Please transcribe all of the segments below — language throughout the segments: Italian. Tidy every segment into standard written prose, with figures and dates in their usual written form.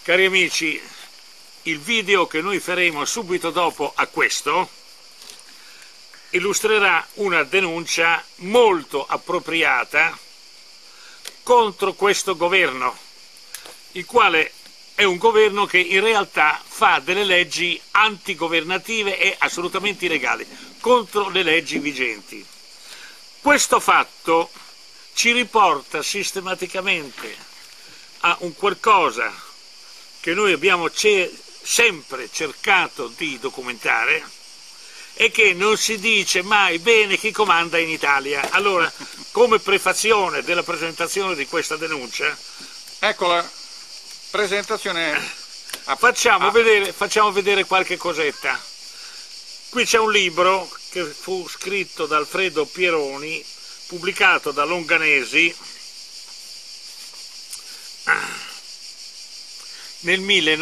Cari amici, il video che noi faremo subito dopo a questo illustrerà una denuncia molto appropriata contro questo governo, il quale è un governo che in realtà fa delle leggi antigovernative e assolutamente illegali, contro le leggi vigenti. Questo fatto ci riporta sistematicamente a un qualcosa che noi abbiamo sempre cercato di documentare e che non si dice mai bene chi comanda in Italia. Allora, come prefazione della presentazione di questa denuncia, ecco la presentazione. Facciamo vedere qualche cosetta. Qui c'è un libro che fu scritto da Alfredo Pieroni, pubblicato da Longanesi nel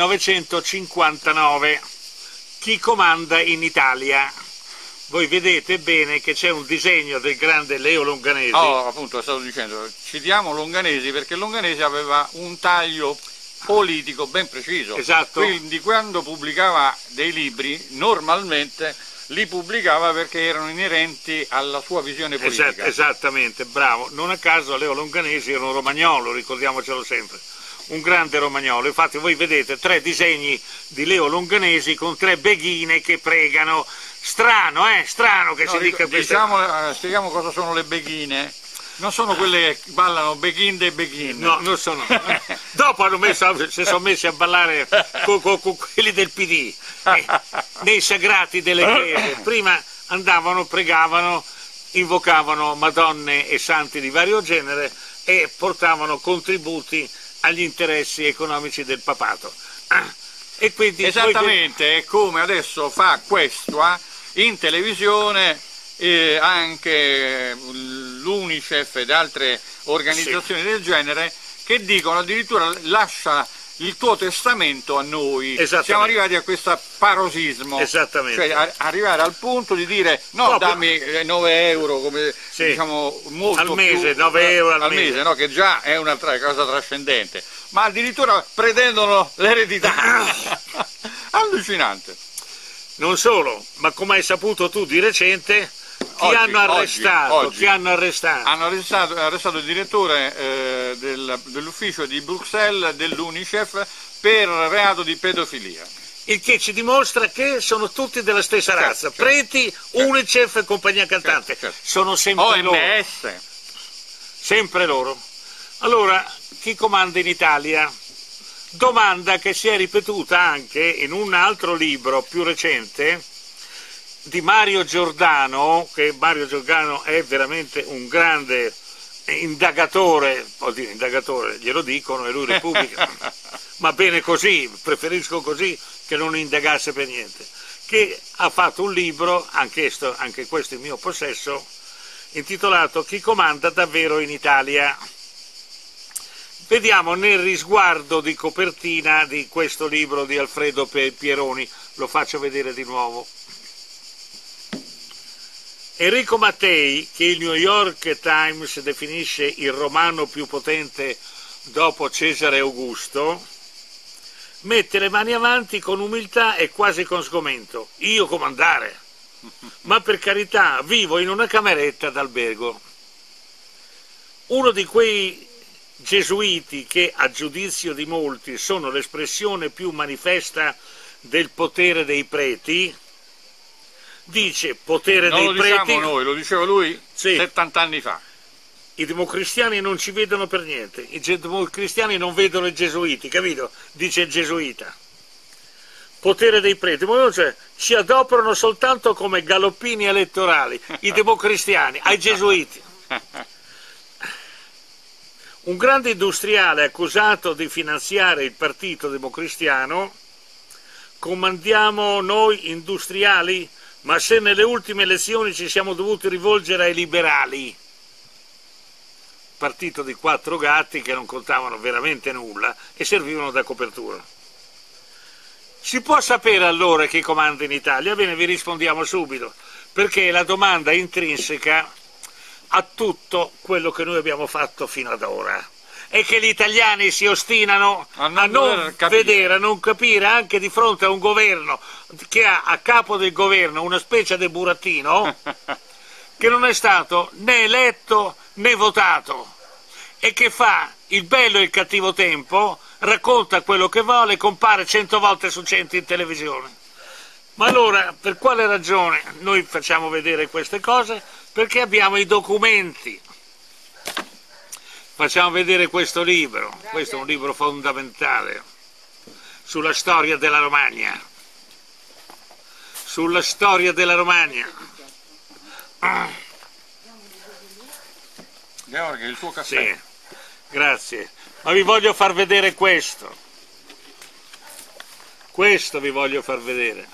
1959, Chi comanda in Italia. Voi vedete bene che c'è un disegno del grande Leo Longanesi. Oh, appunto, stavo dicendo, citiamo Longanesi perché Longanesi aveva un taglio politico ben preciso. Esatto. Quindi quando pubblicava dei libri, normalmente li pubblicava perché erano inerenti alla sua visione politica. Esattamente, bravo. Non a caso Leo Longanesi era un romagnolo, ricordiamocelo sempre. Un grande romagnolo, infatti voi vedete 3 disegni di Leo Longanesi con 3 beghine che pregano. Strano, strano che si dica questo. Spieghiamo cosa sono le beghine. Non sono quelle che ballano beghinde e beghin. No, non sono. Dopo si sono messi a ballare con quelli del PD, nei sagrati delle chiese. Prima andavano, pregavano, invocavano madonne e santi di vario genere e portavano contributi agli interessi economici del papato. E quindi esattamente, è come adesso fa Questua in televisione, anche l'Unicef ed altre organizzazioni del genere, che dicono addirittura lascia il tuo testamento a noi. Siamo arrivati a questo parossismo, cioè arrivare al punto di dire no, dammi 9 euro come, diciamo, molto al mese, più, 9 euro al mese, no, che già è un'altra cosa trascendente, ma addirittura pretendono l'eredità. Allucinante. Non solo, ma come hai saputo tu di recente, hanno arrestato? Hanno arrestato il direttore dell'ufficio di Bruxelles dell'Unicef per reato di pedofilia. Il che ci dimostra che sono tutti della stessa razza, preti, Unicef e compagnia cantante. Sono sempre OMS. loro. Sempre loro. Allora, chi comanda in Italia? Domanda che si è ripetuta anche in un altro libro più recente di Mario Giordano, che Mario Giordano è veramente un grande indagatore, glielo dicono e lui lo pubblica, ma bene così, preferisco così che non indagasse per niente, che ha fatto un libro, anche questo in mio possesso, intitolato Chi comanda davvero in Italia. Vediamo nel risguardo di copertina di questo libro di Alfredo Pieroni, lo faccio vedere di nuovo. Enrico Mattei, che il New York Times definisce il romano più potente dopo Cesare Augusto, mette le mani avanti con umiltà e quasi con sgomento. Io comandare? Ma per carità, vivo in una cameretta d'albergo. Uno di quei gesuiti che, a giudizio di molti, sono l'espressione più manifesta del potere dei preti, dice potere dei preti... Non lo diciamo noi, lo diceva lui 70 anni fa. I democristiani non ci vedono per niente, i democristiani non vedono i gesuiti, capito? Dice il gesuita. Potere dei preti, cioè, ci adoperano soltanto come galoppini elettorali, i democristiani, ai gesuiti. Un grande industriale accusato di finanziare il partito democristiano, comandiamo noi industriali, ma se nelle ultime elezioni ci siamo dovuti rivolgere ai liberali, partito di 4 gatti che non contavano veramente nulla e servivano da copertura. Si può sapere allora chi comanda in Italia? Bene, vi rispondiamo subito, perché la domanda è intrinseca a tutto quello che noi abbiamo fatto fino ad ora. è che gli italiani si ostinano a non vedere, a non capire, anche di fronte a un governo che ha a capo del governo una specie di burattino che non è stato né eletto né votato e che fa il bello e il cattivo tempo, racconta quello che vuole, compare 100 volte su 100 in televisione. Ma allora, per quale ragione noi facciamo vedere queste cose? Perché abbiamo i documenti. Facciamo vedere questo libro, questo è un libro fondamentale sulla storia della Romagna. Sulla storia della Romagna. Georg, il tuo caffè. Sì, grazie. Ma vi voglio far vedere questo. Questo vi voglio far vedere.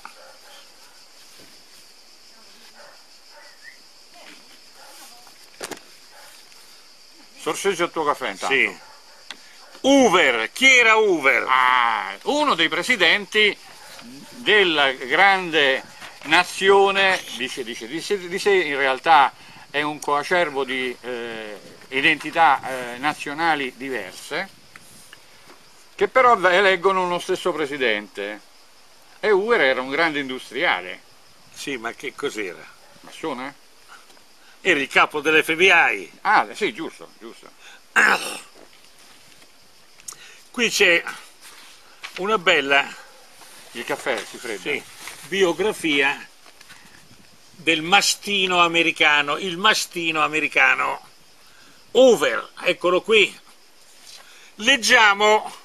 Sorseggia il tuo caffè intanto. Sì. Hoover, chi era Hoover? Uno dei presidenti della grande nazione, dice di sé, in realtà è un coacervo di identità nazionali diverse, che però eleggono uno stesso presidente. E Hoover era un grande industriale. Sì, ma che cos'era? Massone? Era il capo dell'FBI. Ah, sì, giusto, giusto. Qui c'è una bella Il caffè si fredda. biografia del mastino americano, il mastino americano Hoover, eccolo qui. Leggiamo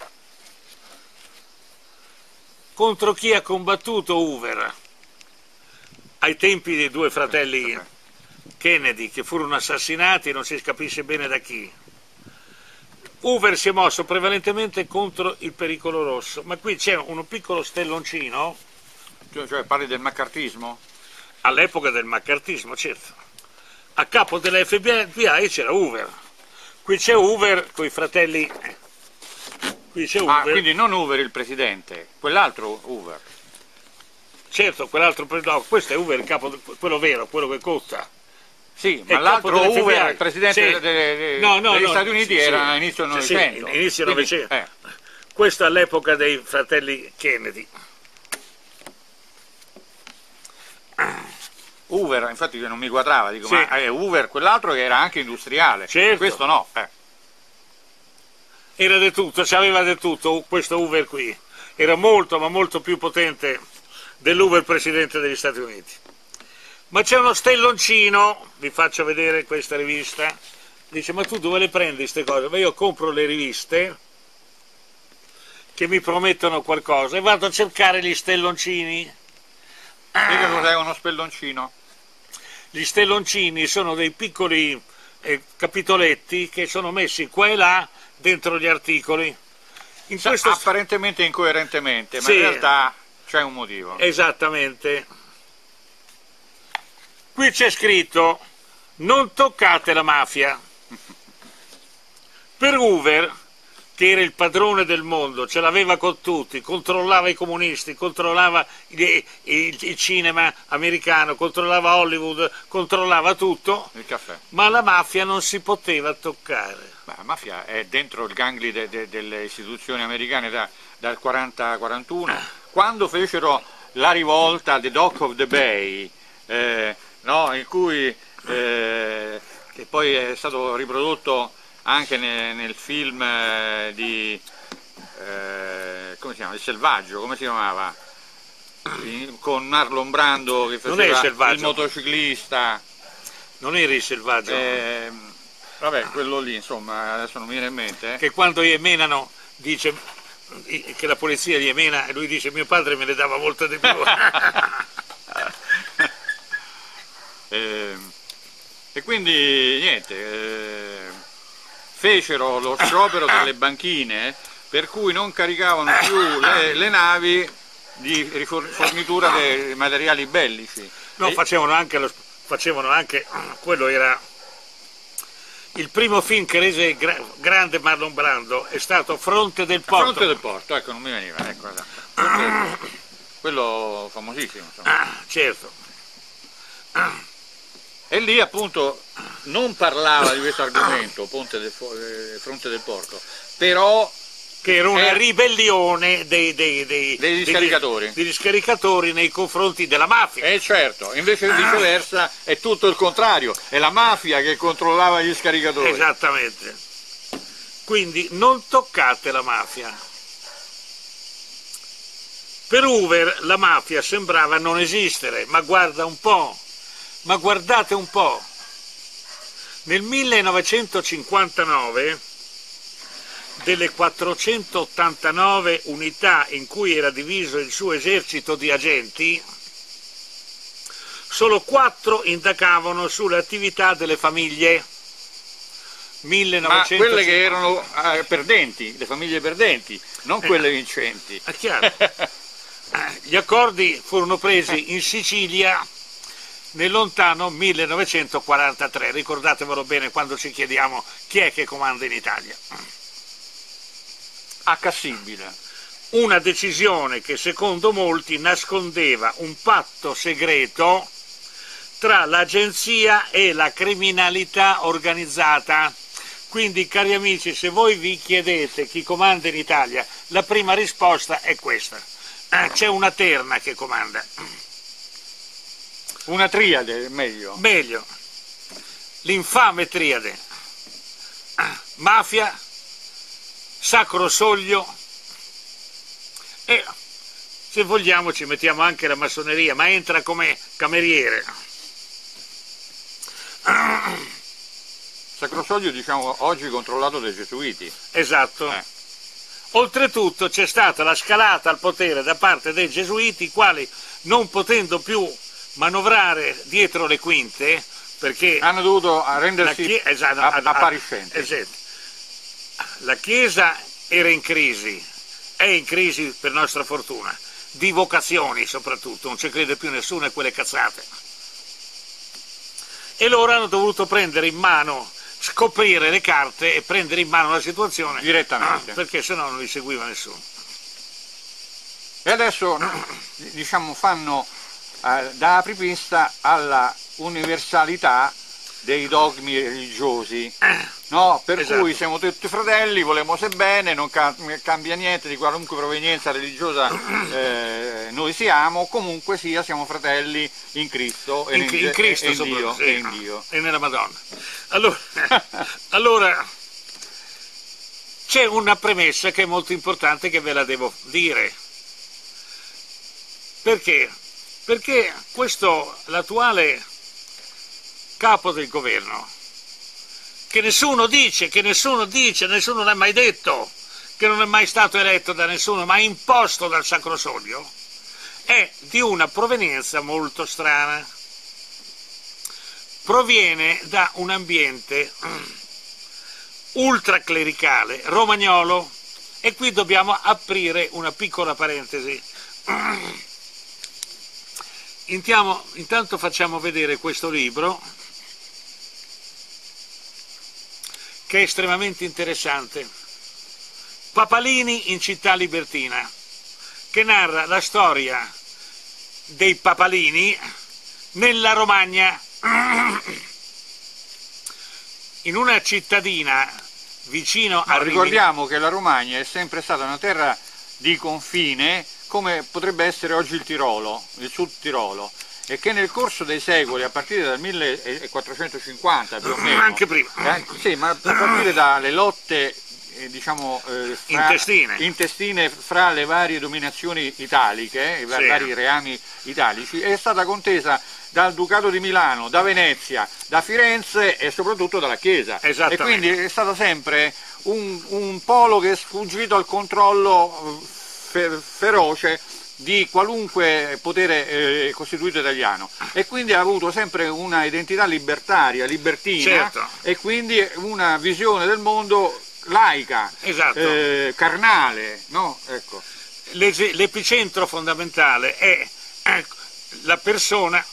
contro chi ha combattuto Hoover ai tempi dei due fratelli Kennedy, che furono assassinati, non si capisce bene da chi. Hoover si è mosso prevalentemente contro il pericolo rosso, ma qui c'è un piccolo stelloncino. Cioè parli del maccartismo? All'epoca del maccartismo, certo. A capo dell'FBI c'era Hoover. Qui c'è Hoover con i fratelli. Qui c'è Hoover. Ah, quindi non Hoover il presidente, quell'altro Hoover. Certo, quell'altro, no, questo è Hoover, il capo, quello vero, quello che conta. Sì, ma l'altro Hoover, il presidente sì. degli Stati Uniti, era all'inizio del Novecento. Sì, inizio Novecento. Questo all'epoca dei fratelli Kennedy. Hoover, infatti non mi quadrava, dico, ma Hoover, quell'altro che era anche industriale, certo. Questo no. Era di tutto, c'aveva di tutto questo Hoover qui. Era molto, ma molto più potente dell'Hoover presidente degli Stati Uniti. Ma c'è uno stelloncino, vi faccio vedere questa rivista, dice, ma tu dove le prendi queste cose? Ma io compro le riviste che mi promettono qualcosa e vado a cercare gli stelloncini. Spiega cos'è uno spelloncino? Gli stelloncini sono dei piccoli capitoletti che sono messi qua e là dentro gli articoli. Apparentemente incoerentemente, ma in realtà c'è un motivo. Esattamente. Qui c'è scritto, non toccate la mafia. Per Hoover, che era il padrone del mondo, ce l'aveva con tutti, controllava i comunisti, controllava il cinema americano, controllava Hollywood, controllava tutto, il caffè. Ma la mafia non si poteva toccare. La mafia è dentro il gangli delle istituzioni americane dal 40-41, quando fecero la rivolta The Dock of the Bay, no, in cui, che poi è stato riprodotto anche nel film come si chiama? Il Selvaggio, come si chiamava? Con Marlon Brando che faceva il motociclista. Non era Il Selvaggio. Vabbè, quello lì, insomma, adesso non mi viene in mente. Che quando gli menano dice che la polizia gli mena e lui dice mio padre me ne dava molto di più. E quindi niente, fecero lo sciopero delle banchine per cui non caricavano più le navi di rifornitura dei materiali bellici. No, facevano anche, quello era il primo film che rese grande Marlon Brando, è stato Fronte del Porto. Fronte del Porto, ecco, non mi veniva, ecco, quello famosissimo. Certo. E lì appunto non parlava di questo argomento, Fronte del Porto, però che era una ribellione degli scaricatori nei confronti della mafia. Certo, invece viceversa è tutto il contrario, è la mafia che controllava gli scaricatori. Esattamente. Quindi non toccate la mafia. Per Hoover la mafia sembrava non esistere, ma guarda un po', ma guardate un po'. Nel 1959, delle 489 unità in cui era diviso il suo esercito di agenti, solo 4 indagavano sulle attività delle famiglie. 1950. Ma quelle che erano perdenti, le famiglie perdenti, non quelle vincenti. È chiaro. Gli accordi furono presi in Sicilia nel lontano 1943, ricordatevelo bene quando ci chiediamo chi è che comanda in Italia. A Cassibile. Una decisione che secondo molti nascondeva un patto segreto tra l'agenzia e la criminalità organizzata. Quindi, cari amici, se voi vi chiedete chi comanda in Italia, la prima risposta è questa. C'è una terna che comanda. Una triade, meglio. Meglio. L'infame triade. Mafia, Sacro Soglio e, se vogliamo, ci mettiamo anche la massoneria, ma entra come cameriere. Sacro Soglio, diciamo, oggi controllato dai gesuiti. Esatto. Oltretutto c'è stata la scalata al potere da parte dei gesuiti, i quali, non potendo più manovrare dietro le quinte, perché hanno dovuto rendersi appariscenti. Esatto. La Chiesa era in crisi, è in crisi per nostra fortuna, di vocazioni soprattutto, non ci crede più nessuno a quelle cazzate. E loro hanno dovuto prendere in mano, scoprire le carte e prendere in mano la situazione direttamente, perché sennò non li seguiva nessuno. E adesso, diciamo, fanno da apripista alla universalità dei dogmi religiosi, no? Per cui siamo tutti fratelli, volemo bene, non cambia niente di qualunque provenienza religiosa noi siamo, comunque sia siamo fratelli in Cristo e in Dio, sì, e in Dio e nella Madonna. Allora c'è una premessa che è molto importante, che ve la devo dire. Perché? Perché l'attuale capo del governo, che nessuno dice, nessuno l'ha mai detto, che non è mai stato eletto da nessuno, ma imposto dal Sacro Soglio, è di una provenienza molto strana. Proviene da un ambiente ultraclericale, romagnolo, e qui dobbiamo aprire una piccola parentesi. Intanto facciamo vedere questo libro, che è estremamente interessante, Papalini in città libertina, che narra la storia dei Papalini nella Romagna, in una cittadina vicino a Rimini. Ricordiamo che la Romagna è sempre stata una terra di confine, come potrebbe essere oggi il Tirolo, il Sud Tirolo, e che nel corso dei secoli, a partire dal 1450 più o meno, anche prima, sì, ma a partire dalle lotte diciamo intestine fra le varie dominazioni italiche, i vari reami italici, è stata contesa dal Ducato di Milano, da Venezia, da Firenze e soprattutto dalla Chiesa, e quindi è stato sempre un polo che è sfuggito al controllo feroce di qualunque potere costituito italiano, e quindi ha avuto sempre una identità libertaria, libertina, e quindi una visione del mondo laica, carnale, no? Ecco. L'epicentro fondamentale è la persona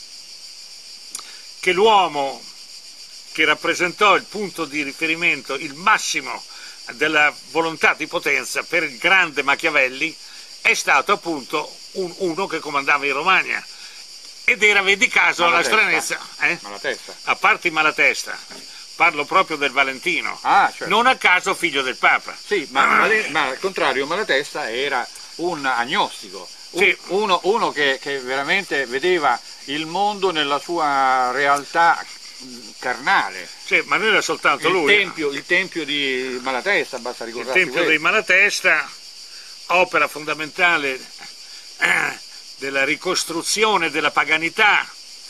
che l'uomo che rappresentò il punto di riferimento, il massimo della volontà di potenza per il grande Machiavelli, è stato appunto uno che comandava in Romagna, ed era, vedi caso, la stranezza. Malatesta. A parte il Malatesta, parlo proprio del Valentino, Certo. non a caso figlio del Papa. Sì, ma al contrario Malatesta era un agnostico, Sì. uno che veramente vedeva il mondo nella sua realtà carnale. Sì, ma non era soltanto lui. Il tempio di Malatesta, basta Il ricordarsi Tempio dei Malatesta, opera fondamentale della ricostruzione della paganità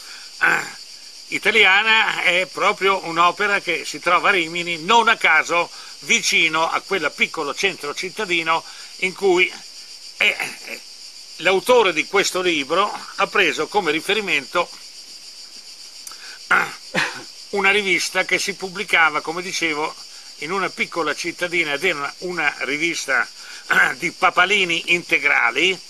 italiana, è proprio un'opera che si trova a Rimini, non a caso vicino a quel piccolo centro cittadino in cui l'autore di questo libro ha preso come riferimento una rivista che si pubblicava, come dicevo, in una piccola cittadina, ed era una rivista di papalini integrali.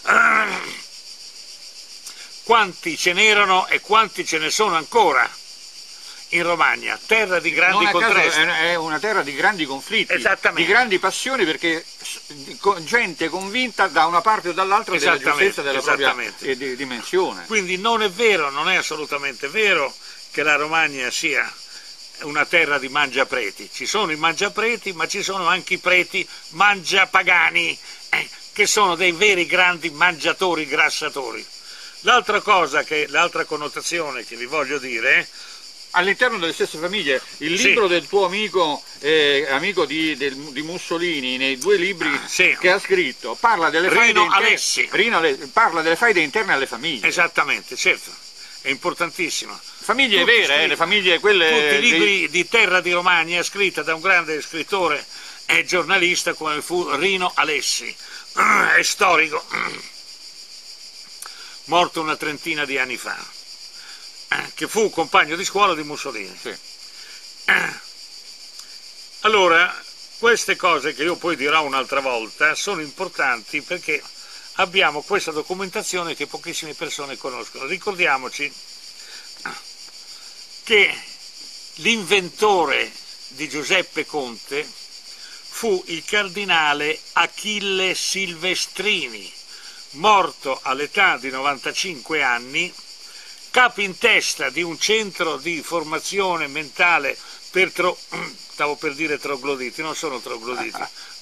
Quanti ce n'erano e quanti ce ne sono ancora in Romagna, terra di grandi contrasti. È una terra di grandi conflitti, Esattamente. di grandi passioni, perché gente convinta da una parte o dall'altra della giustezza della propria dimensione. Quindi non è vero, non è assolutamente vero che la Romagna sia una terra di mangiapreti. Ci sono i mangiapreti, ma ci sono anche i preti mangiapagani, che sono dei veri grandi mangiatori grassatori. L'altra connotazione che vi voglio dire, all'interno delle stesse famiglie, il libro del tuo amico di Mussolini, nei due libri che ha scritto, parla delle faide interne alle famiglie. Esattamente, certo, è importantissimo. Famiglie vere, le famiglie quelle... Tutti i libri di Terra di Romagna, scritta da un grande scrittore e giornalista come fu Rino Alessi, è storico, morto una trentina di anni fa, che fu compagno di scuola di Mussolini. Sì. Allora, queste cose che io poi dirò un'altra volta sono importanti perché abbiamo questa documentazione che pochissime persone conoscono. Ricordiamoci che l'inventore di Giuseppe Conte fu il cardinale Achille Silvestrini, morto all'età di 95 anni, capo in testa di un centro di formazione mentale per stavo per dire trogloditi, non sono trogloditi,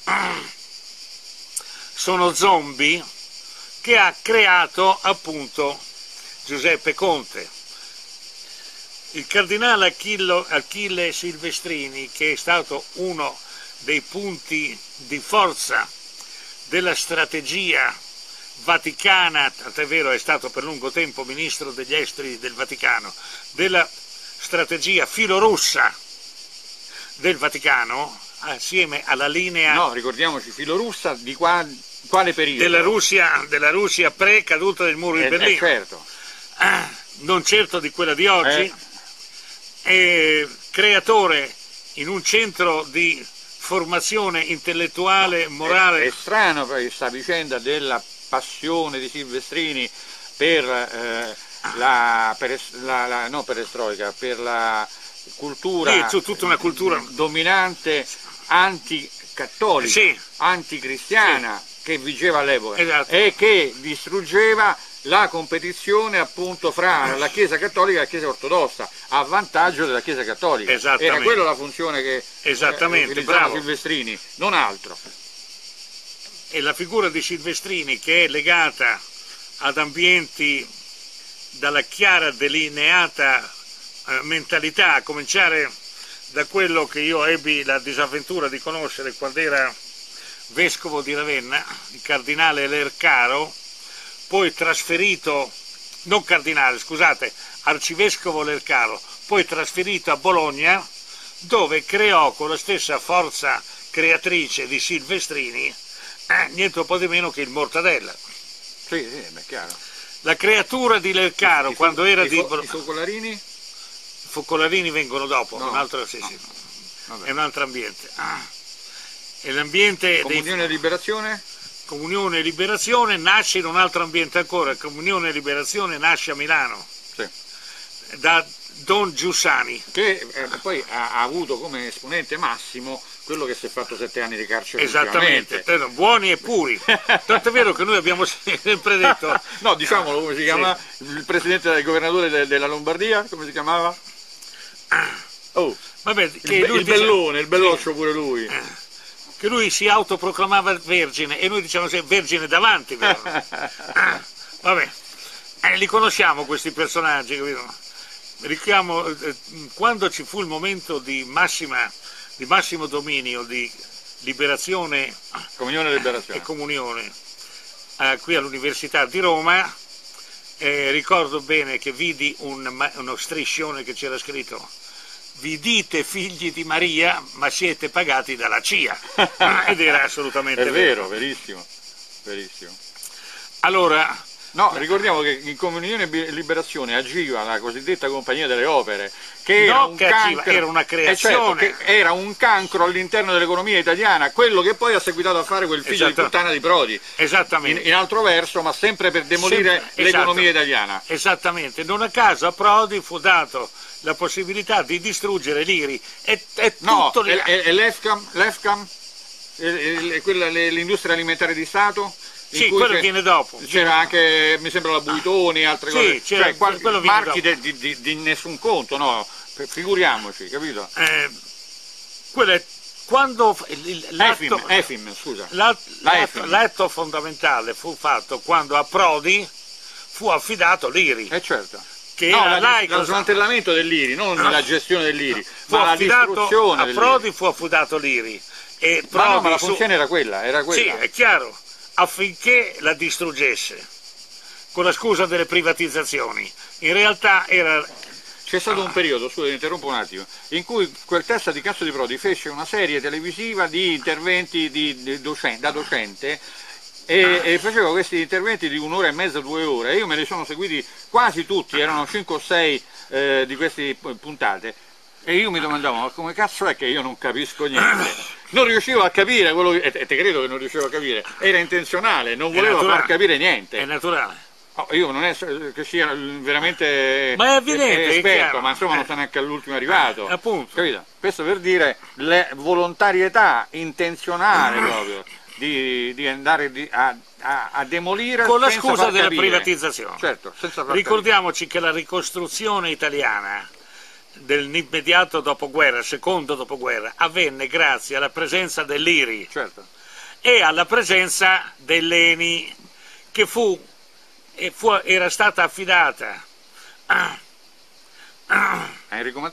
sono zombie, che ha creato appunto Giuseppe Conte. Il cardinale Achille Silvestrini, che è stato uno dei punti di forza della strategia vaticana, tant'è vero è stato per lungo tempo ministro degli esteri del Vaticano, della strategia filorussa del Vaticano, assieme alla linea... No, ricordiamoci, filorussa di quale periodo? Della Russia pre-caduta del muro di Berlino. Certo. Non certo di quella di oggi, creatore in un centro di formazione intellettuale, morale... È strano questa vicenda della passione di Silvestrini per la perestroica, per la cultura, tutta una cultura dominante anticattolica, anticristiana, che vigeva all'epoca, e che distruggeva la competizione appunto fra la Chiesa cattolica e la Chiesa ortodossa a vantaggio della Chiesa cattolica. Era quella la funzione che utilizzava Silvestrini, non altro. E la figura di Silvestrini, che è legata ad ambienti dalla chiara delineata mentalità, a cominciare da quello che io ebbi la disavventura di conoscere quando era vescovo di Ravenna, il cardinale Lercaro, poi trasferito, non cardinale, scusate, arcivescovo Lercaro, poi trasferito a Bologna, dove creò con la stessa forza creatrice di Silvestrini niente un po' di meno che il Mortadella. Sì, è chiaro. La creatura di Lercaro, quando era di... I focolarini? I focolarini vengono dopo, no, un altro, è un altro ambiente. E l'ambiente Comunione e Liberazione? Comunione e Liberazione nasce in un altro ambiente ancora. Comunione e Liberazione nasce a Milano, da Don Giussani, che poi ha avuto come esponente massimo quello che si è fatto 7 anni di carcere. Esattamente, buoni e puri. Tanto è vero che noi abbiamo sempre detto... No, diciamolo, come si chiama? Sì. Il presidente del governatore della Lombardia, come si chiamava? Oh, vabbè, che il bellone, il belloccio, sì, pure lui. Che lui si autoproclamava vergine e noi diciamo sempre vergine davanti. Vabbè, li conosciamo questi personaggi, capito? Richiamo, quando ci fu il momento di massimo dominio, di liberazione, comunione e liberazione e comunione qui all'Università di Roma, ricordo bene che vidi uno striscione che c'era scritto: vi dite figli di Maria, ma siete pagati dalla CIA. Ed era assolutamente vero. Verissimo, verissimo. Allora... No, ricordiamo che in Comunione e Liberazione agiva la cosiddetta Compagnia delle Opere, che era un cancro, era una creazione. Certo, che era un cancro all'interno dell'economia italiana, quello che poi ha seguitato a fare quel figlio di puttana di Prodi. Esattamente. In altro verso, ma sempre per demolire l'economia italiana. Esattamente. Non a caso a Prodi fu dato la possibilità di distruggere l'IRI. No, l'EFCAM, l'industria alimentare di Stato. Sì, quello viene dopo. C'era anche, mi sembra, la Buitoni, altre cose. Cioè, marchi di nessun conto, no? Figuriamoci, capito? Quello è quando l'atto fondamentale fu fatto quando a Prodi fu affidato l'IRI. Certo. Che no, lo smantellamento dell'IRI, non la gestione dell'IRI, ma la distruzione a Prodi fu affidato l'IRI. E Prodi ma la funzione era quella. Sì, è chiaro. Affinché la distruggesse, con la scusa delle privatizzazioni. In realtà era... C'è stato un periodo, scusa, interrompo un attimo, in cui quel testa di cazzo di Prodi fece una serie televisiva di interventi da docente e faceva questi interventi di 1 ora e mezza, 2 ore. Io me li sono seguiti quasi tutti, erano 5 o 6 di queste puntate. E io mi domandavo, ma come cazzo è che io non capisco niente? Non riuscivo a capire quello che... E te credo che non riuscivo a capire. Era intenzionale, non volevo far capire niente. È naturale. Oh, io non è che sia veramente ma è evidente, esperto, ma insomma non sono neanche all'ultimo arrivato. Appunto. Capito? Questo per dire la volontarietà intenzionale proprio di andare a demolire con la scusa della privatizzazione. Certo, senza far ricordiamoci che la ricostruzione italiana dell'immediato dopoguerra, secondo dopoguerra, avvenne grazie alla presenza dell'IRI, certo, e alla presenza dell'ENI, che era stata affidata a Enrico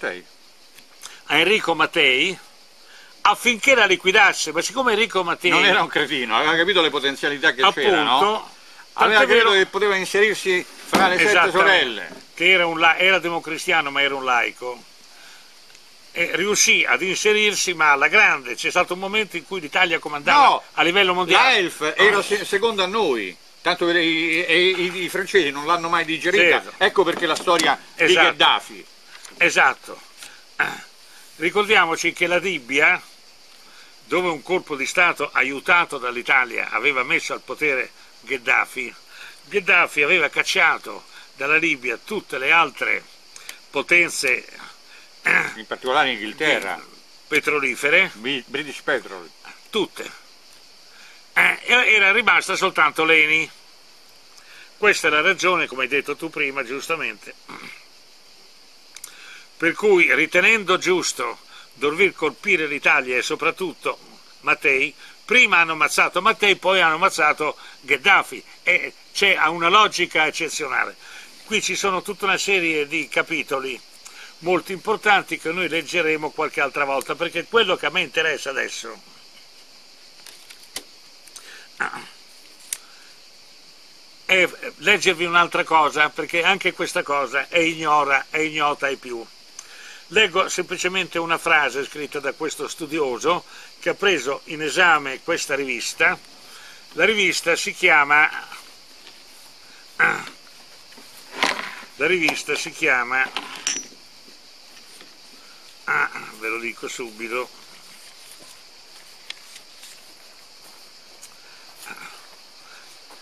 Mattei affinché la liquidasse, ma siccome Enrico Mattei non era un cretino, aveva capito le potenzialità che c'era, no? Aveva capito che poteva inserirsi fra le 7 sorelle. Che era democristiano ma era un laico, e riuscì ad inserirsi, ma alla grande. C'è stato un momento in cui l'Italia comandava a livello mondiale. L'AELF era seconda a noi, tanto che i francesi non l'hanno mai digerita, sì. Ecco perché la storia di Gheddafi. Esatto. Ricordiamoci che la Libia, dove un colpo di Stato aiutato dall'Italia aveva messo al potere Gheddafi aveva cacciato dalla Libia tutte le altre potenze, in particolare Inghilterra, petrolifere, British Petrol, tutte. Era rimasta soltanto l'ENI. Questa è la ragione, come hai detto tu prima, giustamente, per cui, ritenendo giusto dover colpire l'Italia e soprattutto Mattei, prima hanno ammazzato Mattei, poi hanno ammazzato Gheddafi, e c'è una logica eccezionale. Qui ci sono tutta una serie di capitoli molto importanti che noi leggeremo qualche altra volta, perché quello che a me interessa adesso è leggervi un'altra cosa, perché anche questa cosa è ignota ai più. Leggo semplicemente una frase scritta da questo studioso che ha preso in esame questa rivista. La rivista si chiama ve lo dico subito,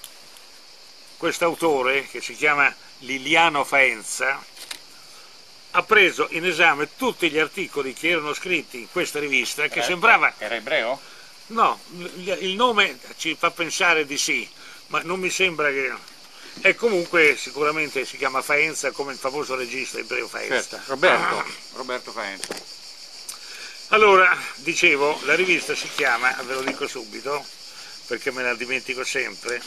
quest'autore, che si chiama Liliano Faenza, ha preso in esame tutti gli articoli che erano scritti in questa rivista, che sembrava... Era ebreo? No, il nome ci fa pensare di sì, ma non mi sembra che... E comunque sicuramente si chiama Faenza, come il famoso regista ebreo Faenza. Certo, Roberto Faenza. Allora, dicevo, la rivista si chiama, ve lo dico subito, perché me la dimentico sempre,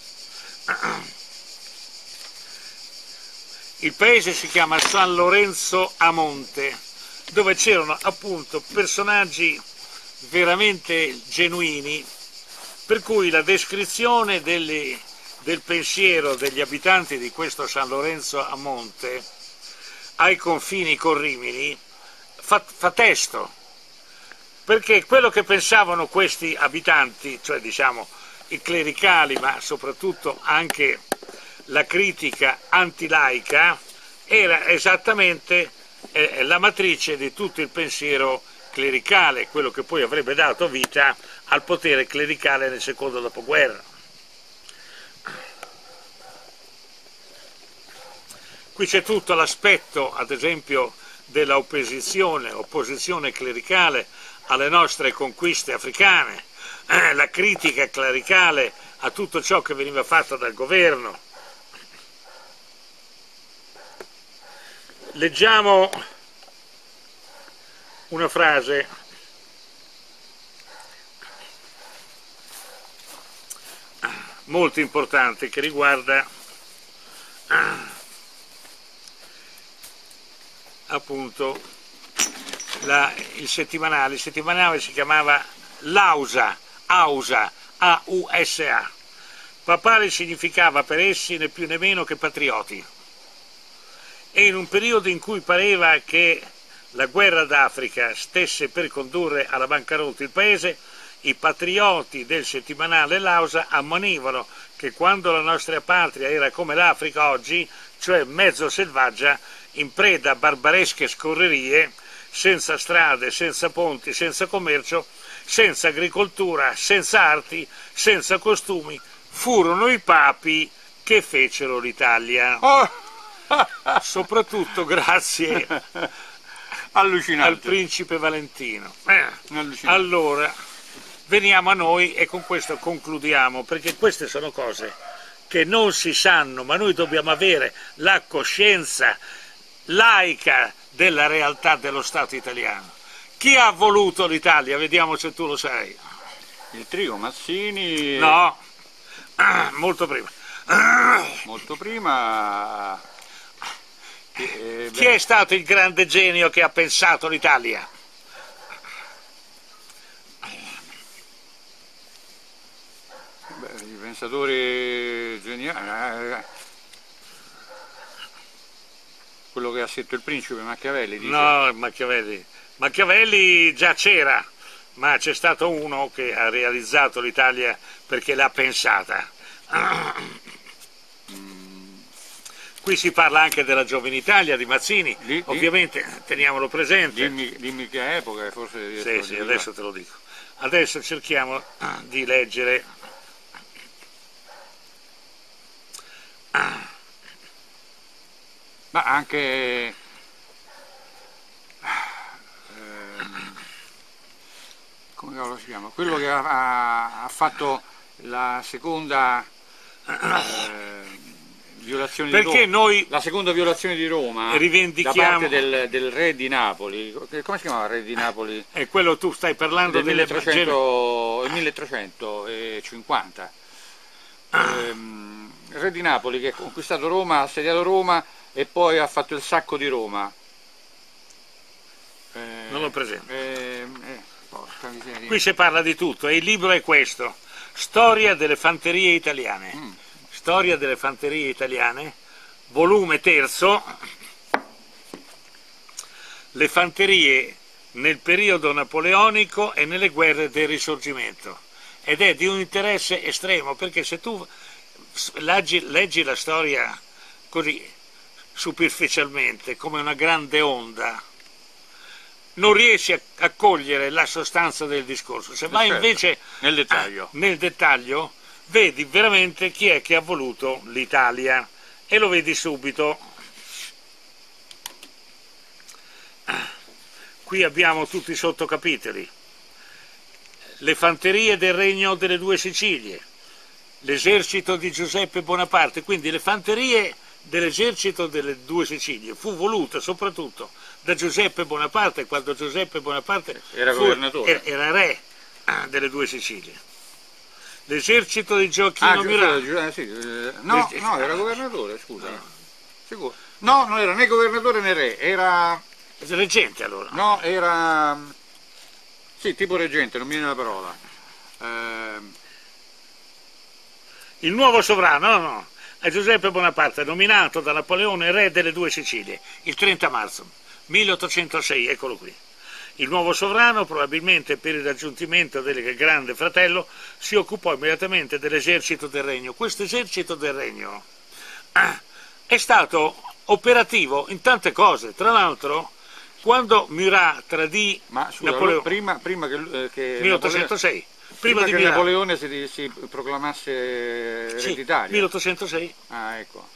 il paese si chiama San Lorenzo a Monte, dove c'erano appunto personaggi veramente genuini, per cui la descrizione del pensiero degli abitanti di questo San Lorenzo a Monte, ai confini con Rimini, fa testo, perché quello che pensavano questi abitanti, cioè diciamo i clericali, ma soprattutto anche la critica antilaica, era esattamente la matrice di tutto il pensiero clericale, quello che poi avrebbe dato vita al potere clericale nel secondo dopoguerra. Qui c'è tutto l'aspetto, ad esempio, della opposizione clericale alle nostre conquiste africane, la critica clericale a tutto ciò che veniva fatto dal governo. Leggiamo una frase molto importante che riguarda appunto il settimanale si chiamava l'Ausa, A-U-S-A. Papale significava per essi né più né meno che patrioti. E in un periodo in cui pareva che la guerra d'Africa stesse per condurre alla bancarotta il paese, i patrioti del settimanale L'Ausa ammonivano che quando la nostra patria era come l'Africa oggi, cioè mezzo selvaggia, in preda a barbaresche scorrerie, senza strade, senza ponti, senza commercio, senza agricoltura, senza arti, senza costumi, furono i papi che fecero l'Italia. Soprattutto grazie al principe Valentino. Allora, veniamo a noi e con questo concludiamo, perché queste sono cose che non si sanno, ma noi dobbiamo avere la coscienza laica della realtà dello Stato italiano. Chi ha voluto l'Italia? Vediamo se tu lo sai. Il trio Mazzini. No, molto prima. Molto prima. Chi è stato il grande genio che ha pensato l'Italia? I pensatori geniali. Quello che ha scritto il principe Machiavelli, dice? No, Machiavelli già c'era, ma c'è stato uno che ha realizzato l'Italia perché l'ha pensata. Qui si parla anche della Giovine Italia di Mazzini, ovviamente teniamolo presente. Dimmi che epoca, forse... Sì, adesso te lo dico. Adesso cerchiamo di leggere... Ma anche come si chiama? Quello che ha fatto la seconda violazione di Roma. Noi la seconda violazione di Roma rivendichiamo... da parte del re di Napoli. Come si chiamava il re di Napoli? È quello, tu stai parlando del 1350. Il re di Napoli che ha conquistato Roma, ha assediato Roma e poi ha fatto il sacco di Roma. Non lo presento. Porca miseria. Qui si parla di tutto e il libro è questo: Storia delle fanterie italiane. Storia delle fanterie italiane, volume 3, le fanterie nel periodo napoleonico e nelle guerre del Risorgimento. Ed è di un interesse estremo, perché se tu leggi la storia così superficialmente, come una grande onda, non riesci a cogliere la sostanza del discorso. Se vai invece nel dettaglio, vedi veramente chi è che ha voluto l'Italia e lo vedi subito. qui abbiamo tutti i sottocapitoli. Le fanterie del Regno delle Due Sicilie, l'esercito di Giuseppe Bonaparte, quindi le fanterie dell'esercito delle Due Sicilie fu voluta soprattutto da Giuseppe Bonaparte, quando Giuseppe Bonaparte era governatore, era re delle Due Sicilie. L'esercito di Gioacchino Murat. Sì. No, era governatore, scusa. Sicuro. No, non era né governatore né re, era reggente allora. No, era sì, tipo reggente, non mi viene la parola. Il nuovo sovrano, no, è Giuseppe Bonaparte, nominato da Napoleone re delle Due Sicilie il 30 marzo 1806, eccolo qui. Il nuovo sovrano, probabilmente per il raggiungimento del grande fratello, si occupò immediatamente dell'esercito del regno. Questo esercito del regno è stato operativo in tante cose. Tra l'altro, quando Murat tradì Napoleone, prima che 1806, prima che Napoleone si proclamasse ereditario. 1806. Ah, ecco.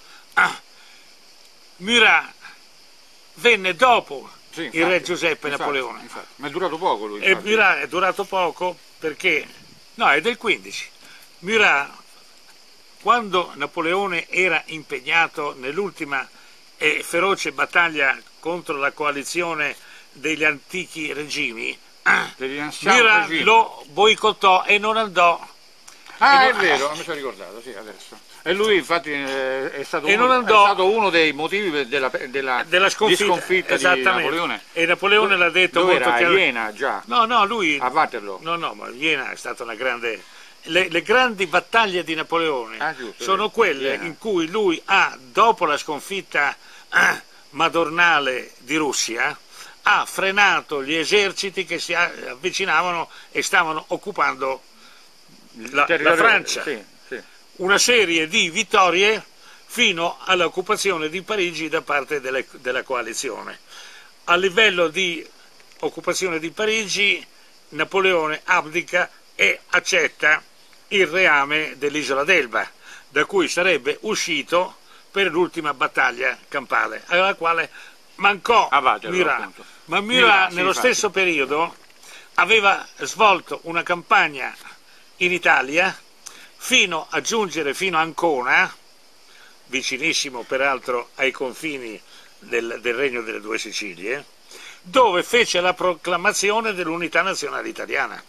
Murat venne dopo il re Giuseppe infatti, Napoleone. Infatti. Ma è durato poco lui. E Murat è durato poco perché, no, è del 15. Murat, quando Napoleone era impegnato nell'ultima e feroce battaglia contro la coalizione degli antichi regimi, Murat lo boicottò e non andò. È vero, mi sono ricordato, sì, adesso. E lui infatti è stato uno dei motivi della sconfitta di Napoleone. E Napoleone l'ha detto molto chiaramente. A Iena già? No, lui... A Waterloo? No, ma Iena è stata una grande... Le grandi battaglie di Napoleone sono quelle in cui lui dopo la sconfitta madornale di Russia, ha frenato gli eserciti che si avvicinavano e stavano occupando la Francia. Sì. Una serie di vittorie fino all'occupazione di Parigi da parte della coalizione. A livello di occupazione di Parigi, Napoleone abdica e accetta il reame dell'isola d'Elba, da cui sarebbe uscito per l'ultima battaglia campale, alla quale mancò Murat. Ma Murat nello stesso periodo aveva svolto una campagna in Italia fino a giungere fino a Ancona, vicinissimo peraltro ai confini del Regno delle Due Sicilie, dove fece la proclamazione dell'unità nazionale italiana.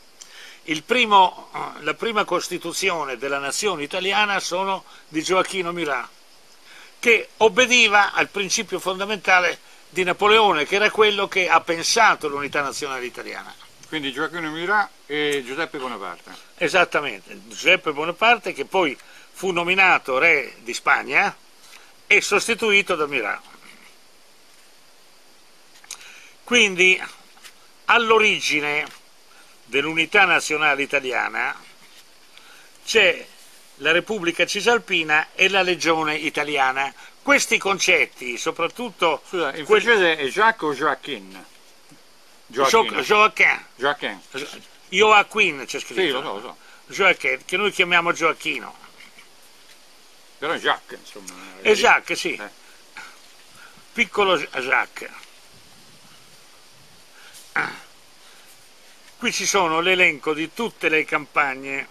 La prima Costituzione della nazione italiana sono di Gioacchino Murat, che obbediva al principio fondamentale di Napoleone, che era quello che ha pensato l'unità nazionale italiana. Quindi Gioacchino Murat e Giuseppe Bonaparte. Esattamente, Giuseppe Bonaparte, che poi fu nominato re di Spagna e sostituito da Murat. Quindi all'origine dell'unità nazionale italiana c'è la Repubblica Cisalpina e la Legione italiana. Questi concetti, soprattutto... Scusa, in francese è Jacques o Joachim? Joachim. Joachim c'è scritto. Sì, lo so. Joachim, che noi chiamiamo Gioacchino. Però Jacques, insomma. È Jacques, sì. Piccolo Jacques. Qui ci sono l'elenco di tutte le campagne.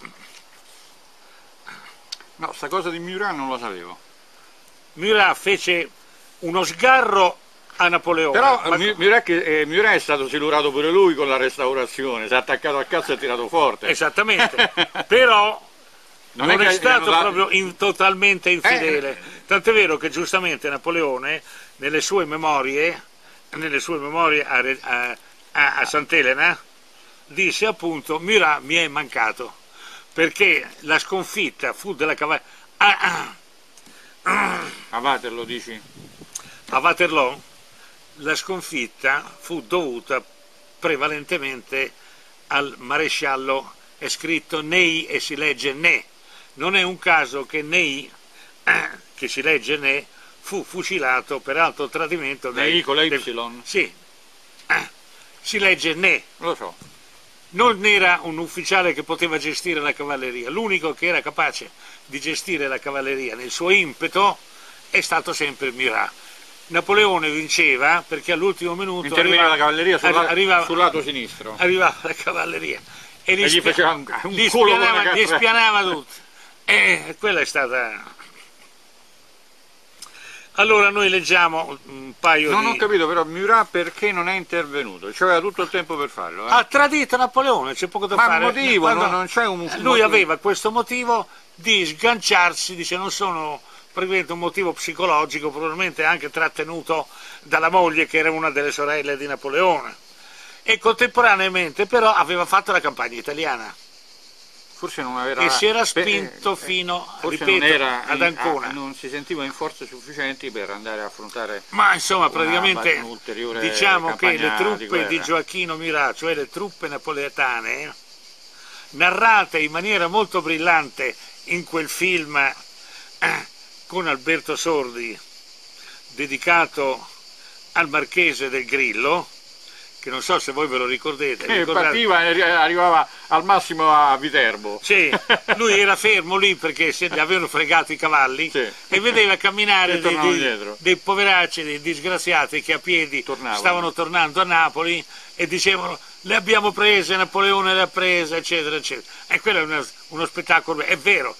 No, sta cosa di Murat non lo sapevo. Murat fece uno sgarro a Napoleone. Però Murat è stato silurato pure lui con la restaurazione, si è attaccato al cazzo e ha tirato forte. Esattamente, però non è stato proprio totalmente infedele. Tant'è vero che giustamente Napoleone nelle sue memorie a Sant'Elena disse appunto: Murat mi è mancato, perché la sconfitta fu della cavalleria. A Waterloo dici? A Waterloo la sconfitta fu dovuta prevalentemente al maresciallo, è scritto Ney e si legge Ne. Non è un caso che Ney, che si legge Ne, fu fucilato per alto tradimento. Ney con l'Y? Sì, si legge Ne. Lo so. Non era un ufficiale che poteva gestire la cavalleria, l'unico che era capace di gestire la cavalleria nel suo impeto è stato sempre Murat. Napoleone vinceva perché all'ultimo minuto interveniva la cavalleria sul lato sinistro. Arrivava la cavalleria e gli faceva un li spianava tutti. E quella è stata... Allora noi leggiamo un paio Non ho capito però Murat perché non è intervenuto, cioè aveva tutto il tempo per farlo. Ha tradito Napoleone, c'è poco da fare. Ma il motivo, non c'è un Lui motivo. aveva questo motivo di sganciarsi, dice non sono probabilmente un motivo psicologico, probabilmente anche trattenuto dalla moglie che era una delle sorelle di Napoleone. E contemporaneamente però aveva fatto la campagna italiana. Forse non era, e si era spinto fino, ripeto, ad Ancona. Non si sentiva in forze sufficienti per andare a affrontare. Ma insomma, praticamente diciamo che le truppe di Gioacchino Murat, cioè le truppe napoletane, narrate in maniera molto brillante in quel film con Alberto Sordi, dedicato al Marchese del Grillo, che non so se voi ve lo ricordate. Partiva e arrivava al massimo a Viterbo. Sì, lui era fermo lì perché gli avevano fregato i cavalli, sì, e vedeva camminare dei poveracci, dei disgraziati che a piedi stavano tornando a Napoli e dicevano le abbiamo prese, Napoleone le ha prese, eccetera, eccetera. E quello è uno spettacolo, è vero.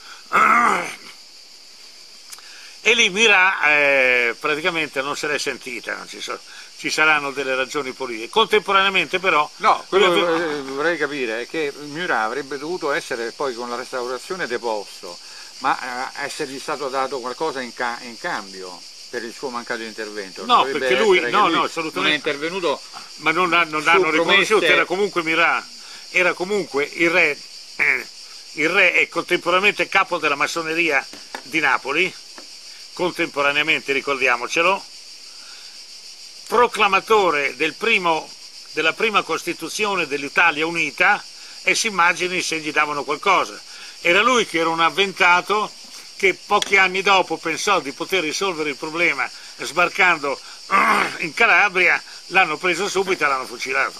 E lì Murat praticamente non se l'è sentita, non ci saranno delle ragioni politiche. Contemporaneamente però... No, quello che vorrei capire è che Murat avrebbe dovuto essere poi con la restaurazione deposto, ma essergli stato dato qualcosa in cambio per il suo mancato intervento. No, perché lui, assolutamente non è intervenuto. Ma non hanno riconosciuto, era comunque Murat, era comunque il re e contemporaneamente capo della massoneria di Napoli, contemporaneamente, ricordiamocelo, proclamatore della prima Costituzione dell'Italia Unita, e si immagini se gli davano qualcosa. Era lui che era un avventato che pochi anni dopo pensò di poter risolvere il problema sbarcando in Calabria, l'hanno preso subito e l'hanno fucilato.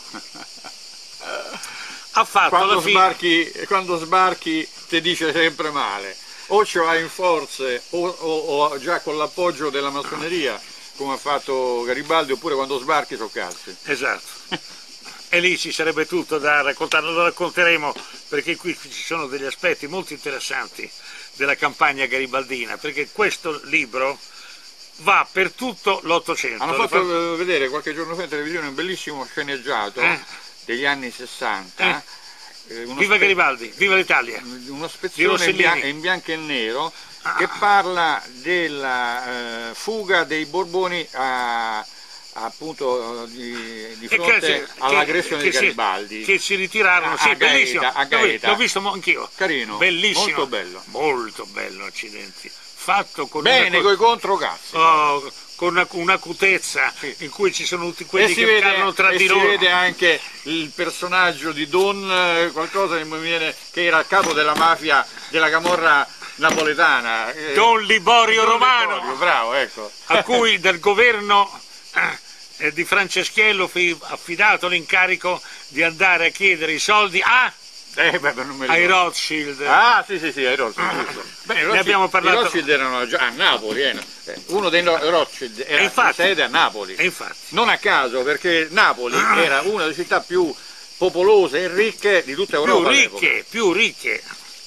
Ha fatto quando sbarchi ti dice sempre male, o ce l'hai in forze o già con l'appoggio della massoneria, come ha fatto Garibaldi, oppure quando sbarchi so cazzi. Esatto. E lì ci sarebbe tutto da raccontare, lo racconteremo perché qui ci sono degli aspetti molto interessanti della campagna garibaldina, perché questo libro va per tutto l'Ottocento. Hanno fatto vedere qualche giorno fa in televisione un bellissimo sceneggiato degli anni 60. Viva Garibaldi, viva l'Italia! Una spezzone in bianco e nero che parla della fuga dei Borboni appunto di fronte all'aggressione di Garibaldi. Che si ritirarono, sì, bellissimo, a Gaeta. L'ho visto anch'io. Carino, bellissimo. molto bello. Molto bello, accidenti. Fatto con bene, con i controcazzi. Con un'acutezza, sì, in cui ci sono tutti quelli che parlano tra di loro. Si vede anche il personaggio di Don, qualcosa che mi viene, che era a capo della mafia, della camorra napoletana. Don Liborio Romano. Liborio, bravo, ecco. A cui dal governo di Franceschiello fu affidato l'incarico di andare a chiedere i soldi ai Rothschild. Ah, sì, ai Rothschild. Beh, ne abbiamo parlato. I Rothschild erano già a Napoli, uno dei Rothschild era sede a Napoli. E infatti. Non a caso, perché Napoli era una delle città più popolose e ricche di tutta Europa. Più ricche.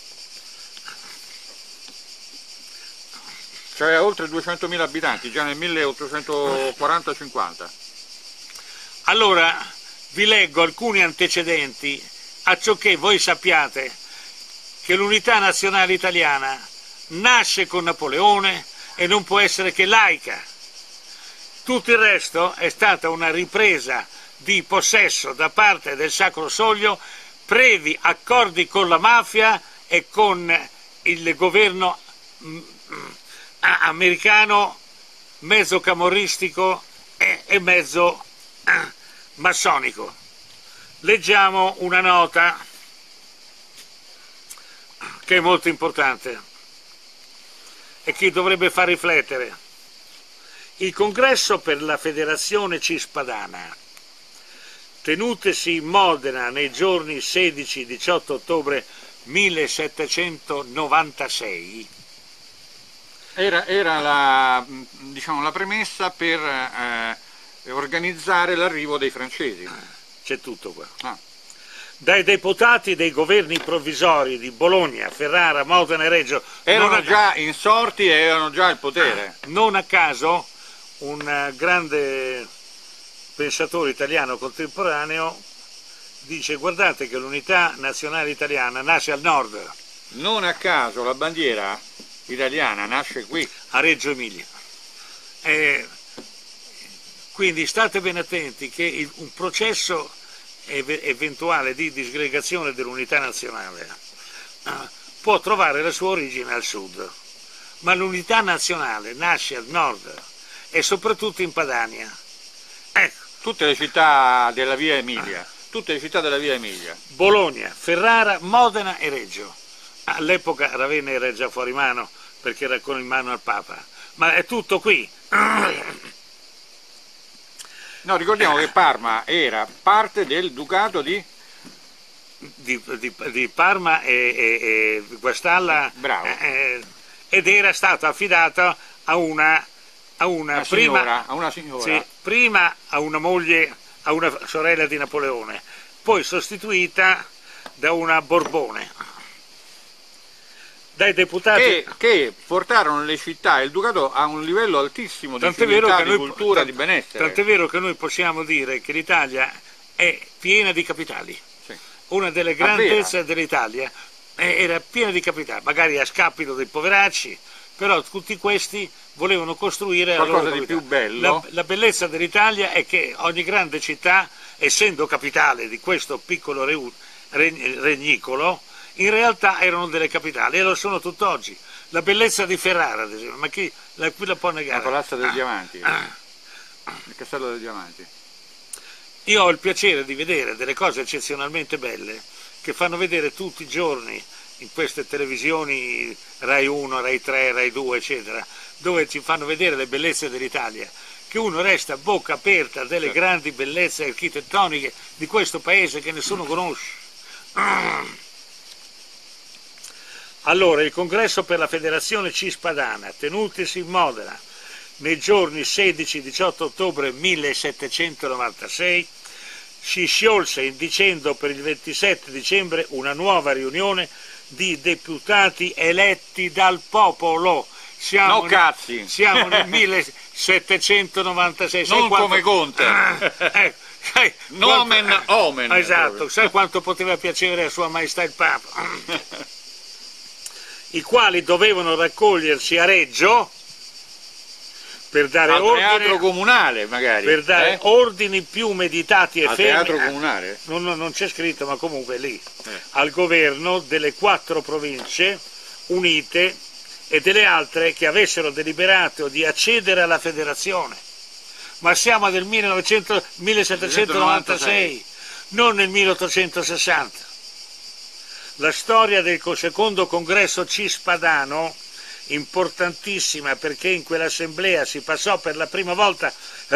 Cioè oltre 200.000 abitanti, già nel 1840-50. Allora, vi leggo alcuni antecedenti, acciocché voi sappiate che l'unità nazionale italiana nasce con Napoleone e non può essere che laica. Tutto il resto è stata una ripresa di possesso da parte del Sacro Soglio, previ accordi con la mafia e con il governo americano, mezzo camorristico e mezzo massonico. Leggiamo una nota che è molto importante e che dovrebbe far riflettere. Il congresso per la Federazione Cispadana, tenutesi in Modena nei giorni 16-18 ottobre 1796, Era la, diciamo, la premessa per organizzare l'arrivo dei francesi. C'è tutto qua. Ah. Dai deputati dei governi provvisori di Bologna, Ferrara, Modena e Reggio. Erano già insorti e avevano già il potere. Non a caso un grande pensatore italiano contemporaneo dice: guardate che l'unità nazionale italiana nasce al nord. Non a caso la bandiera italiana nasce qui. A Reggio Emilia. Quindi state ben attenti che un processo eventuale di disgregazione dell'unità nazionale può trovare la sua origine al sud, ma l'unità nazionale nasce al nord e soprattutto in Padania. Ecco. Tutte le città della via Emilia, tutte le città della via Emilia. Bologna, Ferrara, Modena e Reggio. All'epoca Ravenna era già fuori mano perché era con in mano al Papa, ma è tutto qui. No, ricordiamo che Parma era parte del ducato di Parma e Guastalla. Bravo. Ed era stato affidato a una signora. Sì, prima a una moglie, a una sorella di Napoleone, poi sostituita da una Borbone. Dai deputati che portarono le città e il ducato a un livello altissimo di civiltà, di cultura, di benessere. Tant'è vero che noi possiamo dire che l'Italia è piena di capitali. Sì. Una delle grandezze dell'Italia era piena di capitali, magari a scapito dei poveracci, però tutti questi volevano costruire qualcosa di più bello. La bellezza dell'Italia è che ogni grande città, essendo capitale di questo piccolo regnicolo, in realtà erano delle capitali e lo sono tutt'oggi. La bellezza di Ferrara, ad esempio, ma qui la può negare? La Palazzo dei Diamanti, il Castello dei Diamanti. Io ho il piacere di vedere delle cose eccezionalmente belle che fanno vedere tutti i giorni in queste televisioni Rai 1, Rai 3, Rai 2, eccetera, dove ci fanno vedere le bellezze dell'Italia, che uno resta a bocca aperta delle grandi bellezze architettoniche di questo paese che nessuno conosce. Allora, il congresso per la Federazione Cispadana, tenutisi in Modena nei giorni 16-18 ottobre 1796, si sciolse dicendo per il 27 dicembre una nuova riunione di deputati eletti dal popolo. Siamo nel 1796. Non come Conte. Nomen omen. Esatto, sai quanto poteva piacere a Sua Maestà il Papa? I quali dovevano raccogliersi a Reggio per dare teatro comunale, magari. Per dare ordini più meditati e fermi. Teatro comunale? Non c'è scritto, ma comunque lì. Al governo delle 4 province unite e delle altre che avessero deliberato di accedere alla federazione. Ma siamo nel 1796, non nel 1860. La storia del secondo congresso cispadano, importantissima perché in quell'assemblea si passò per la prima volta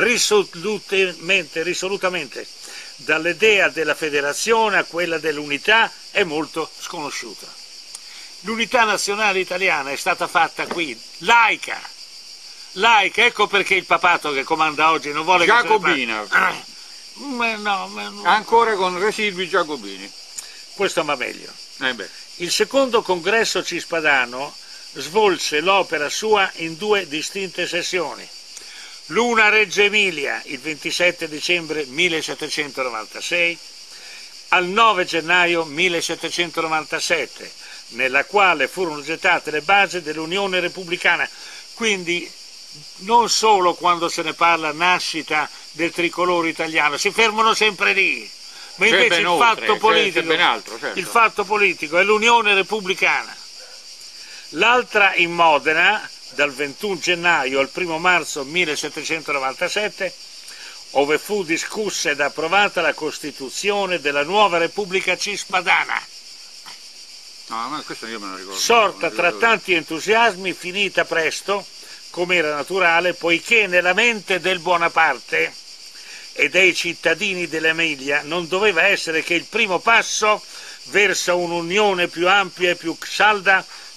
risolutamente dall'idea della federazione a quella dell'unità, è molto sconosciuta. L'unità nazionale italiana è stata fatta qui, laica, ecco perché il papato che comanda oggi non vuole Giacobina. No. Ancora con residui giacobini. Questo va meglio. Il secondo congresso cispadano svolse l'opera sua in 2 distinte sessioni. L'una a Reggio Emilia il 27 dicembre 1796 al 9 gennaio 1797, nella quale furono gettate le basi dell'Unione Repubblicana. Quindi non solo quando se ne parla nascita del tricolore italiano, si fermano sempre lì. Ma invece il fatto politico è l'Unione Repubblicana. L'altra in Modena, dal 21 gennaio al 1 marzo 1797, ove fu discussa ed approvata la Costituzione della nuova Repubblica Cispadana. No, ma questo io me lo ricordo. Sorta tra tanti entusiasmi, finita presto, come era naturale, poiché nella mente del Bonaparte e dei cittadini dell'Emilia non doveva essere che il primo passo verso un'unione più ampia e più salda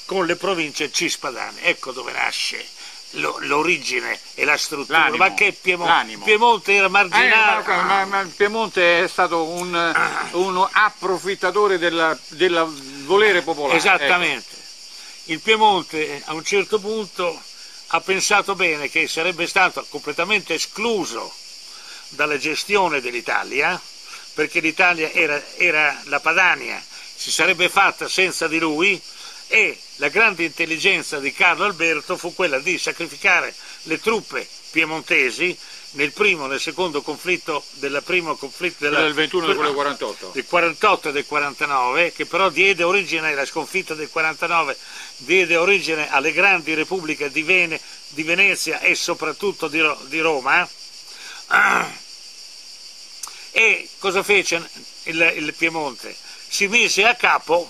con le province cispadane. Ecco dove nasce l'origine e la struttura. Ma che Piemonte? Piemonte era marginale. Ma il Piemonte è stato un approfittatore del volere popolare. Esattamente. Ecco. Il Piemonte a un certo punto ha pensato bene che sarebbe stato completamente escluso dalla gestione dell'Italia, perché l'Italia era la Padania, si sarebbe fatta senza di lui, e la grande intelligenza di Carlo Alberto fu quella di sacrificare le truppe piemontesi nel primo e nel secondo conflitto del 21 e quello del 48. Del 48 e del 49, che però diede origine alla sconfitta del 49, diede origine alle grandi repubbliche di Venezia e soprattutto di Roma. E cosa fece il Piemonte? Si mise a capo,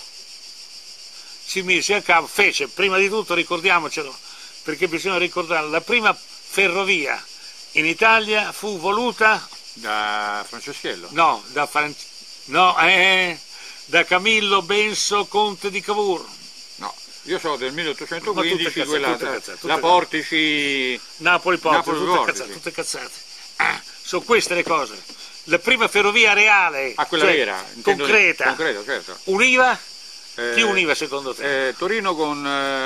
fece, prima di tutto, ricordiamocelo, perché bisogna ricordare, la prima ferrovia in Italia fu voluta da Franceschiello. No, da Camillo Benso, conte di Cavour. No, io so del 1815, la Portici, Napoli Portici, tutte cazzate. Sono queste le cose. La prima ferrovia reale, quella vera, concreta, certo. Univa? Chi univa secondo te? Torino con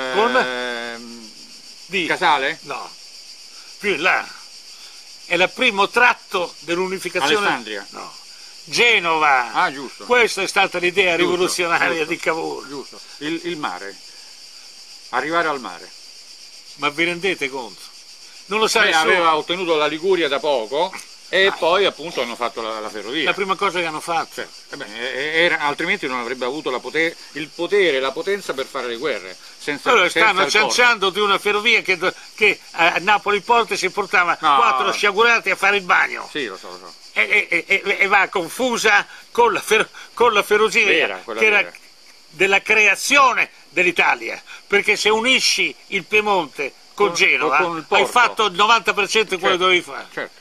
Casale? No, più in là. È il primo tratto dell'unificazione. Alessandria? No. Genova. Ah, giusto. Questa è stata l'idea rivoluzionaria di Cavour. Giusto. Il mare. Arrivare al mare. Ma vi rendete conto? Non lo sai. Aveva ottenuto la Liguria da poco. E poi appunto hanno fatto la ferrovia. La prima cosa che hanno fatto. Altrimenti non avrebbe avuto il potere e la potenza per fare le guerre. Allora stanno cianciando di una ferrovia che a Napoli Porte si portava 4 sciagurati a fare il bagno. Sì, lo so. E va confusa con la ferrovia che era della creazione dell'Italia. Perché se unisci il Piemonte con Genova hai fatto il 90% di quello che dovevi fare. Certo.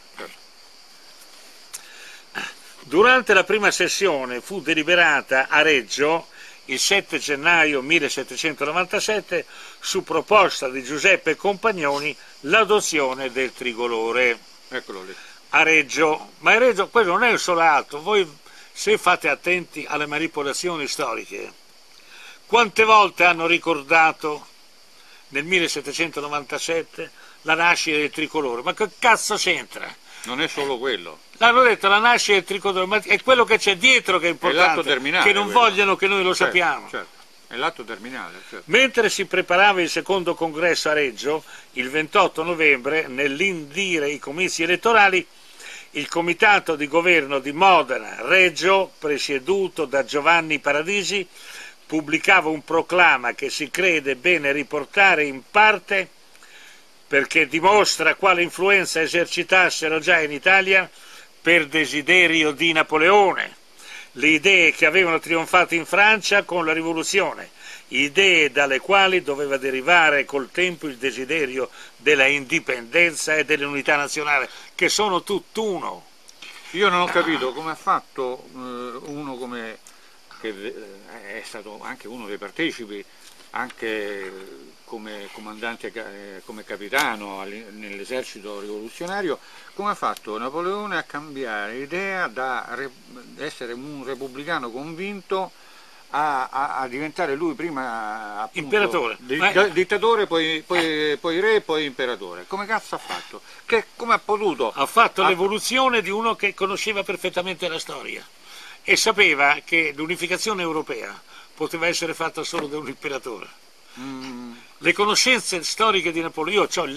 Durante la prima sessione fu deliberata a Reggio il 7 gennaio 1797 su proposta di Giuseppe Compagnoni l'adozione del tricolore. Eccolo lì. A Reggio, ma a Reggio quello non è un solo atto, voi se fate attenti alle manipolazioni storiche, quante volte hanno ricordato nel 1797 la nascita del tricolore, ma che cazzo c'entra? Non è solo quello. L'hanno detto, la nascita del tricolore, ma è quello che c'è dietro che è importante, è l'atto terminale, che non vogliono che noi lo sappiamo. Certo. È l'atto terminale. Certo. Mentre si preparava il secondo congresso a Reggio, il 28 novembre, nell'indire i comizi elettorali, il comitato di governo di Modena, Reggio, presieduto da Giovanni Paradisi, pubblicava un proclama che si crede bene riportare in parte perché dimostra quale influenza esercitassero già in Italia per desiderio di Napoleone le idee che avevano trionfato in Francia con la rivoluzione, idee dalle quali doveva derivare col tempo il desiderio della indipendenza e dell'unità nazionale, che sono tutt'uno. Io non ho capito come ha fatto uno che è stato anche uno dei partecipi, anche come comandante, come capitano nell'esercito rivoluzionario, come ha fatto Napoleone a cambiare idea da essere un repubblicano convinto a diventare lui prima appunto, imperatore, dittatore, poi re, poi imperatore. Come cazzo ha fatto? Come ha potuto? Ha fatto l'evoluzione di uno che conosceva perfettamente la storia e sapeva che l'unificazione europea poteva essere fatta solo da un imperatore. Le conoscenze storiche di Napoleone, io ho il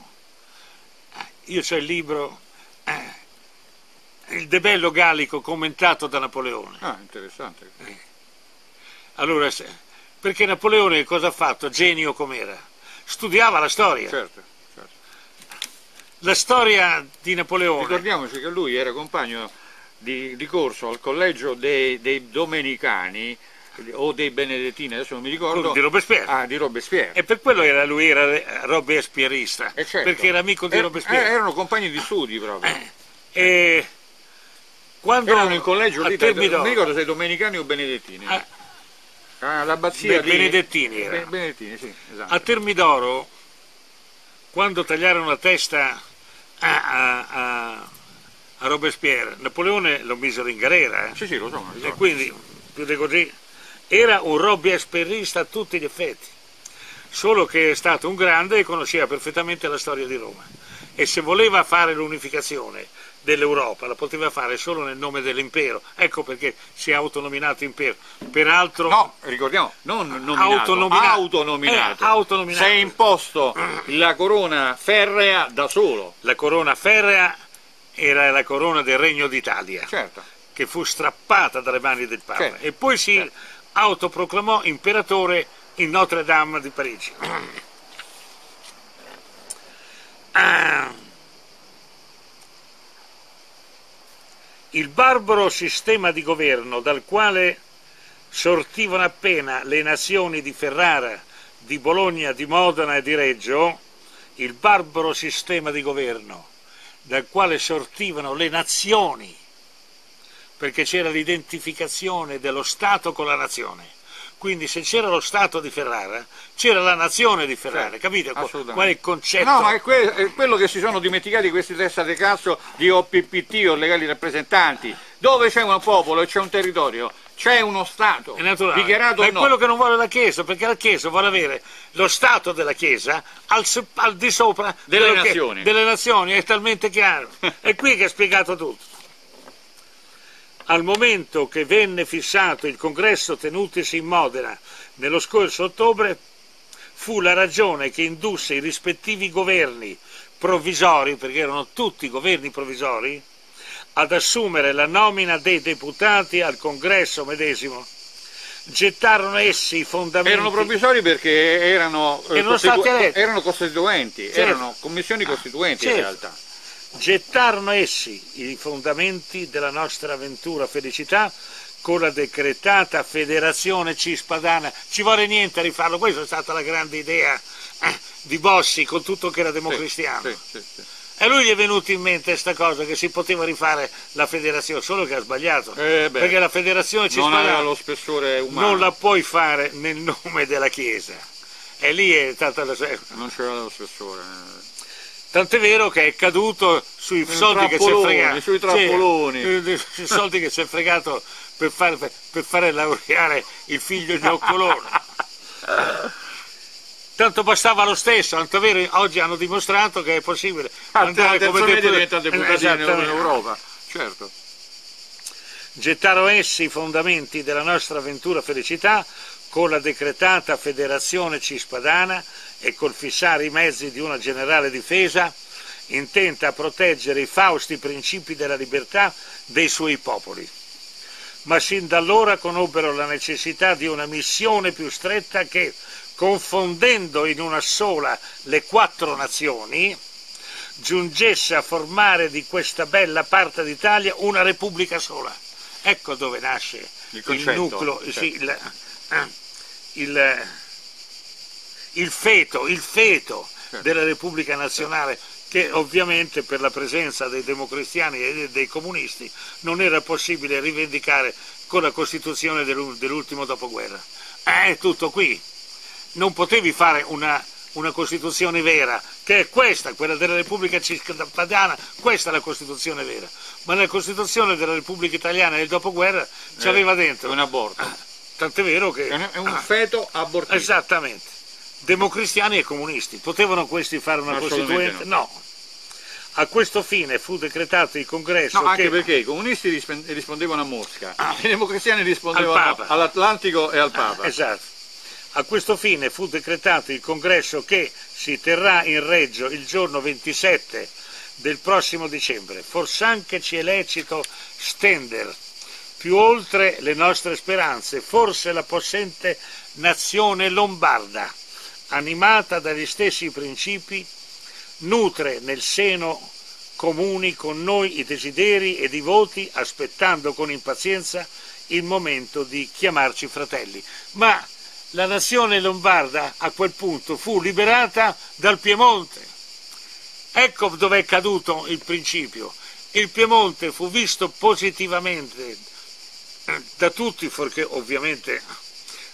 libro Il Debello Gallico commentato da Napoleone. Ah, interessante. Allora, perché Napoleone cosa ha fatto? Genio com'era? Studiava la storia. Certo. La storia di Napoleone. Ricordiamoci che lui era compagno di corso al collegio dei Domenicani o dei Benedettini, adesso non mi ricordo. Di Robespierre. Ah, di Robespierre. E per quello lui era robespierrista, certo. Perché era amico di Robespierre. Erano compagni di studi proprio. E quando erano in collegio lì, non mi ricordo se Domenicani o Benedettini. l'abbazia di Benedettini era. Benedettini, sì, esatto. A Termidoro, quando tagliarono la testa a Robespierre, Napoleone lo misero in galera. Sì, sì, lo so. E quindi, più di così, era un robespierrista a tutti gli effetti, solo che è stato un grande e conosceva perfettamente la storia di Roma. E se voleva fare l'unificazione dell'Europa la poteva fare solo nel nome dell'impero, ecco perché si è autonominato impero. Peraltro, no, ricordiamo, non nominato, autonominato. Si è imposto la corona ferrea da solo. La corona ferrea era la corona del Regno d'Italia, certo, che fu strappata dalle mani del Papa, certo, e poi si autoproclamò imperatore in Notre Dame di Parigi. Il barbaro sistema di governo dal quale sortivano appena le nazioni di Ferrara, di Bologna, di Modena e di Reggio, il barbaro sistema di governo dal quale sortivano le nazioni, perché c'era l'identificazione dello Stato con la nazione. Quindi se c'era lo Stato di Ferrara, c'era la nazione di Ferrara, certo, capite qual è il concetto? No, ma è quello che si sono dimenticati questi testa di cazzo di OPPT o legali rappresentanti. Dove c'è un popolo e c'è un territorio, c'è uno Stato, dichiarato o no. Ma è quello che non vuole la Chiesa, perché la Chiesa vuole avere lo Stato della Chiesa al di sopra delle nazioni. È talmente chiaro. È qui che è spiegato tutto. Al momento che venne fissato il congresso tenutisi in Modena nello scorso ottobre, fu la ragione che indusse i rispettivi governi provvisori, perché erano tutti governi provvisori, ad assumere la nomina dei deputati al congresso medesimo. Gettarono essi i fondamenti. Erano provvisori perché erano costituenti, certo, erano commissioni costituenti, certo, in realtà. Gettarono essi i fondamenti della nostra avventura felicità con la decretata federazione cispadana. Ci vuole niente a rifarlo, questa è stata la grande idea di Bossi con tutto che era democristiano. Sì. E lui gli è venuto in mente questa cosa, che si poteva rifare la federazione, solo che ha sbagliato, perché la federazione cispadana non aveva lo spessore umano. Non la puoi fare nel nome della Chiesa, e lì è stata la... Non c'era lo spessore. Tant'è vero che è caduto sui soldi che ci è fregato. Sui trappoloni. Sui soldi che ci è fregato per fare laureare il figlio di Occolone. Tanto bastava lo stesso, tanto vero, oggi hanno dimostrato che è possibile andare come deputati in Europa. Certo. Gettarono essi i fondamenti della nostra avventura felicità con la decretata federazione cispadana e col fissare i mezzi di una generale difesa intenta a proteggere i fausti principi della libertà dei suoi popoli. Ma sin da allora conobbero la necessità di una missione più stretta che, confondendo in una sola le 4 nazioni, giungesse a formare di questa bella parte d'Italia una repubblica sola. Ecco dove nasce il nucleo, certo, sì, il feto certo, della Repubblica Nazionale, che ovviamente per la presenza dei democristiani e dei comunisti non era possibile rivendicare con la Costituzione dell'ultimo dopoguerra. È tutto qui. Non potevi fare una Costituzione vera, che è questa, quella della Repubblica Cispadana, questa è la Costituzione vera. Ma nella Costituzione della Repubblica Italiana del dopoguerra c'aveva dentro un aborto. Tant'è vero che... È un feto abortito. Esattamente. Democristiani e comunisti. Potevano questi fare una Costituente? No. A questo fine fu decretato il congresso. No, anche perché i comunisti rispondevano a Mosca, i democristiani rispondevano all'Atlantico e al Papa. Esatto. A questo fine fu decretato il congresso che si terrà in Reggio il giorno 27 del prossimo dicembre. Fors'anche ci è lecito stender più oltre le nostre speranze, forse la possente nazione lombarda, animata dagli stessi principi, nutre nel seno comuni con noi i desideri ed i voti, aspettando con impazienza il momento di chiamarci fratelli. Ma la nazione lombarda a quel punto fu liberata dal Piemonte. Ecco dove è caduto il principio. Il Piemonte fu visto positivamente da tutti, perché ovviamente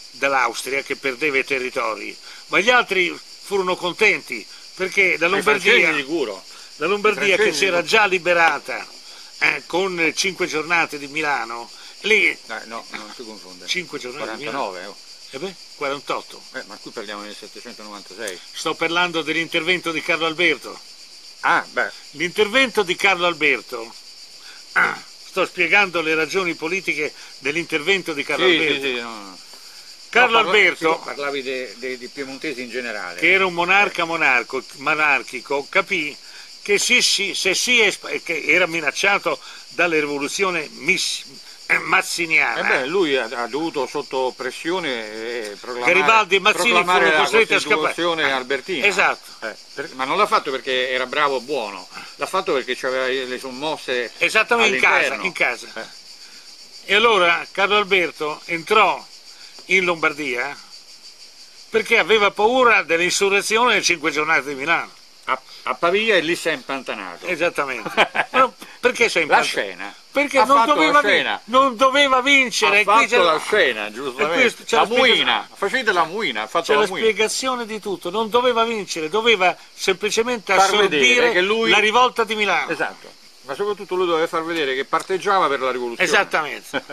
dall'Austria che perdeva i territori, ma gli altri furono contenti perché la Lombardia che si era già liberata con 5 giornate di Milano, lì... no, non si confonde. 5 giornate 49, di Milano. 48. Ma qui parliamo del 796. Sto parlando dell'intervento di Carlo Alberto. Ah, beh. L'intervento di Carlo Alberto... sto spiegando le ragioni politiche dell'intervento di Carlo Alberto. Sì, no. Carlo Alberto, parlavi dei piemontesi in generale, che era un monarca monarchico, capì che che era minacciato dalla rivoluzione mazziniana. Lui ha dovuto sotto pressione Garibaldi e Mazzini furono costretti a scappare. Albertina. Esatto. Ma non l'ha fatto perché era bravo o buono, l'ha fatto perché aveva le sommosse esattamente in casa. E allora Carlo Alberto entrò in Lombardia perché aveva paura dell'insurrezione delle 5 giornate di Milano. A Pavia e lì si è impantanato. Esattamente. No, perché si è impantanato? La scena. Perché non doveva vincere. Ha fatto la scena, giustamente. La muina. Facete la muina. C'è la spiegazione di tutto. Non doveva vincere, doveva semplicemente assorbire la rivolta di Milano. Esatto. Ma soprattutto lui doveva far vedere che parteggiava per la rivoluzione. Esattamente.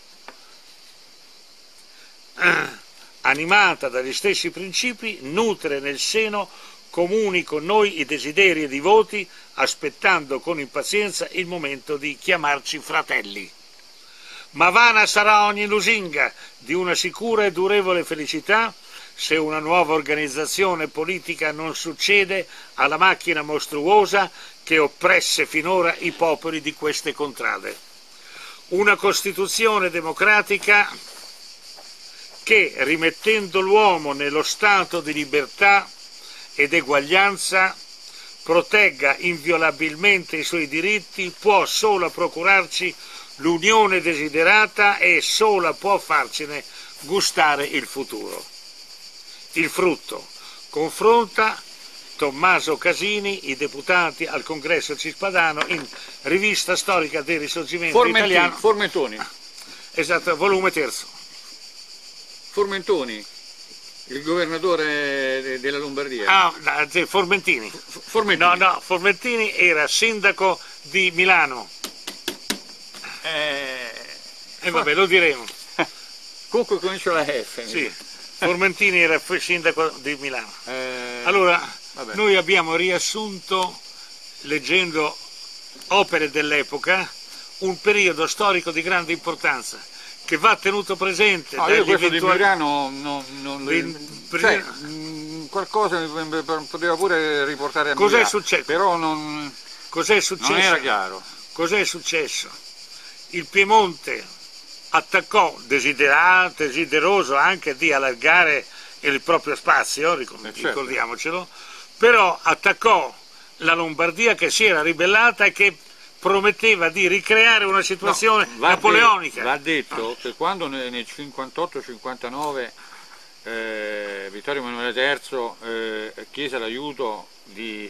Animata dagli stessi principi, nutre nel seno comuni con noi i desideri ed i voti, aspettando con impazienza il momento di chiamarci fratelli. Ma vana sarà ogni lusinga di una sicura e durevole felicità se una nuova organizzazione politica non succede alla macchina mostruosa che oppresse finora i popoli di queste contrade. Una Costituzione democratica che, rimettendo l'uomo nello stato di libertà ed eguaglianza, protegga inviolabilmente i suoi diritti, può sola procurarci l'unione desiderata e sola può farcene gustare il futuro. Il frutto confronta Tommaso Casini, i deputati al Congresso Cispadano, in Rivista Storica del Risorgimento Italiano. Formentoni. Esatto, volume 3. Formentoni, il governatore della Lombardia. Formentini. Formentini. No, Formentini era sindaco di Milano. Vabbè, lo diremo. Comunque comincia la F. Sì, Formentini era sindaco di Milano. Allora, noi abbiamo riassunto, leggendo opere dell'epoca, un periodo storico di grande importanza, che va tenuto presente. Io questo di Milano qualcosa poteva pure riportare a Milano. Cos'è successo? Però Cos'è successo? Non era chiaro. Cos'è successo? Il Piemonte attaccò, desideroso anche di allargare il proprio spazio, ricordiamocelo, però attaccò la Lombardia che si era ribellata e che prometteva di ricreare una situazione napoleonica. Va detto che quando nel 58-59 Vittorio Emanuele III chiese l'aiuto dei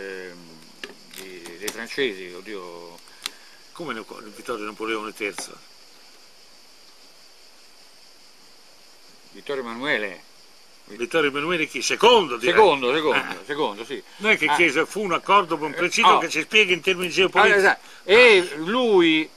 francesi, oddio. Come Vittorio Napoleone III? Vittorio Emanuele. Vittorio Emanuele chi? Secondo, direi. Secondo, sì. Non è che chiese, fu un accordo ben preciso che ci spiega in termini geopolitici. Esatto. E lui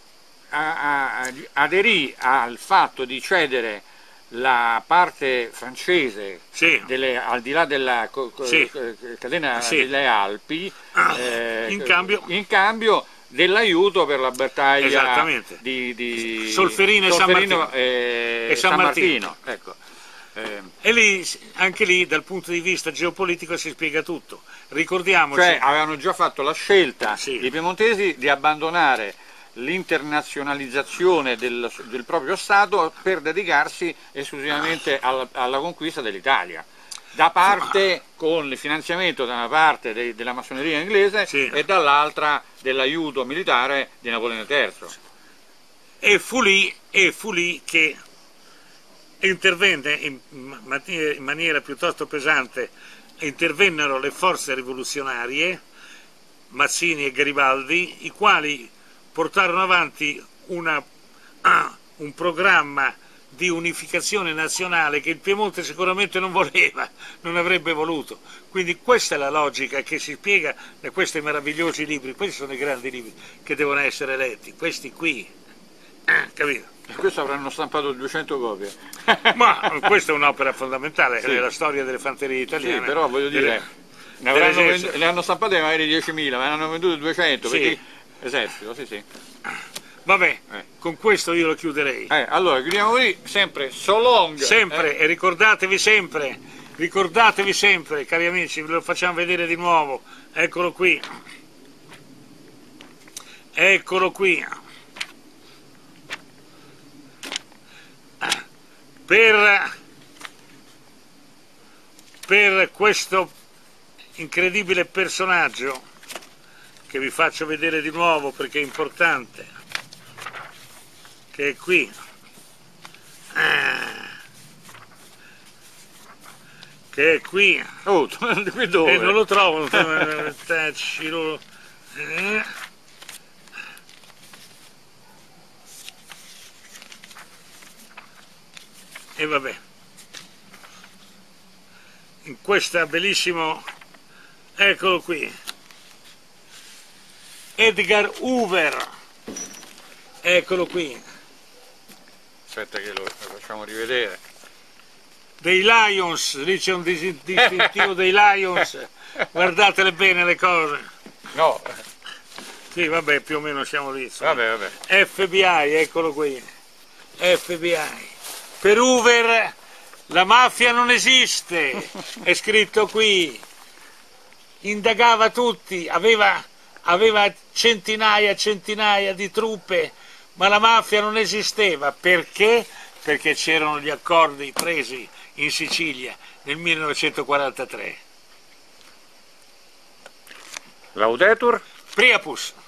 aderì al fatto di cedere la parte francese al di là della catena delle Alpi in cambio dell'aiuto per la battaglia di Solferino e San Martino. Ecco. E anche lì dal punto di vista geopolitico si spiega tutto. Ricordiamoci. Cioè avevano già fatto la scelta i piemontesi di abbandonare l'internazionalizzazione del proprio Stato per dedicarsi esclusivamente alla conquista dell'Italia. Da parte, con il finanziamento da una parte della massoneria inglese e dall'altra dell'aiuto militare di Napoleone III. E fu lì che intervenne in maniera piuttosto pesante, intervennero le forze rivoluzionarie, Mazzini e Garibaldi, i quali portarono avanti un programma di unificazione nazionale che il Piemonte sicuramente non voleva, non avrebbe voluto. Quindi questa è la logica che si spiega da questi meravigliosi libri. Questi sono i grandi libri che devono essere letti, questi qui, capito? Questo avranno stampato 200 copie. Ma questa è un'opera fondamentale, Sì. nella storia delle fanterie italiane. Sì, però voglio dire, ne hanno stampate magari 10.000, ma ne hanno vendute 200, Sì. perché esercito, sì sì. Vabbè, con questo io lo chiuderei. Allora, chiudiamo qui, sempre so long. Sempre, e ricordatevi sempre, cari amici, ve lo facciamo vedere di nuovo. Eccolo qui. Eccolo qui. Per questo incredibile personaggio, che vi faccio vedere di nuovo perché è importante, che è qui, che è qui, Oh, qui dove? e non lo trovo, e vabbè, in questa bellissimo, eccolo qui, Edgar Hoover, eccolo qui, Aspetta che lo facciamo rivedere. dei Lions, lì c'è un distintivo dei Lions, guardatele bene le cose. No, Sì, vabbè, più o meno siamo lì. vabbè. FBI, eccolo qui, FBI. Per Hoover la mafia non esiste, è scritto qui. Indagava tutti, aveva centinaia di truppe, ma la mafia non esisteva. Perché? Perché c'erano gli accordi presi in Sicilia nel 1943. Laudetur? Priapus.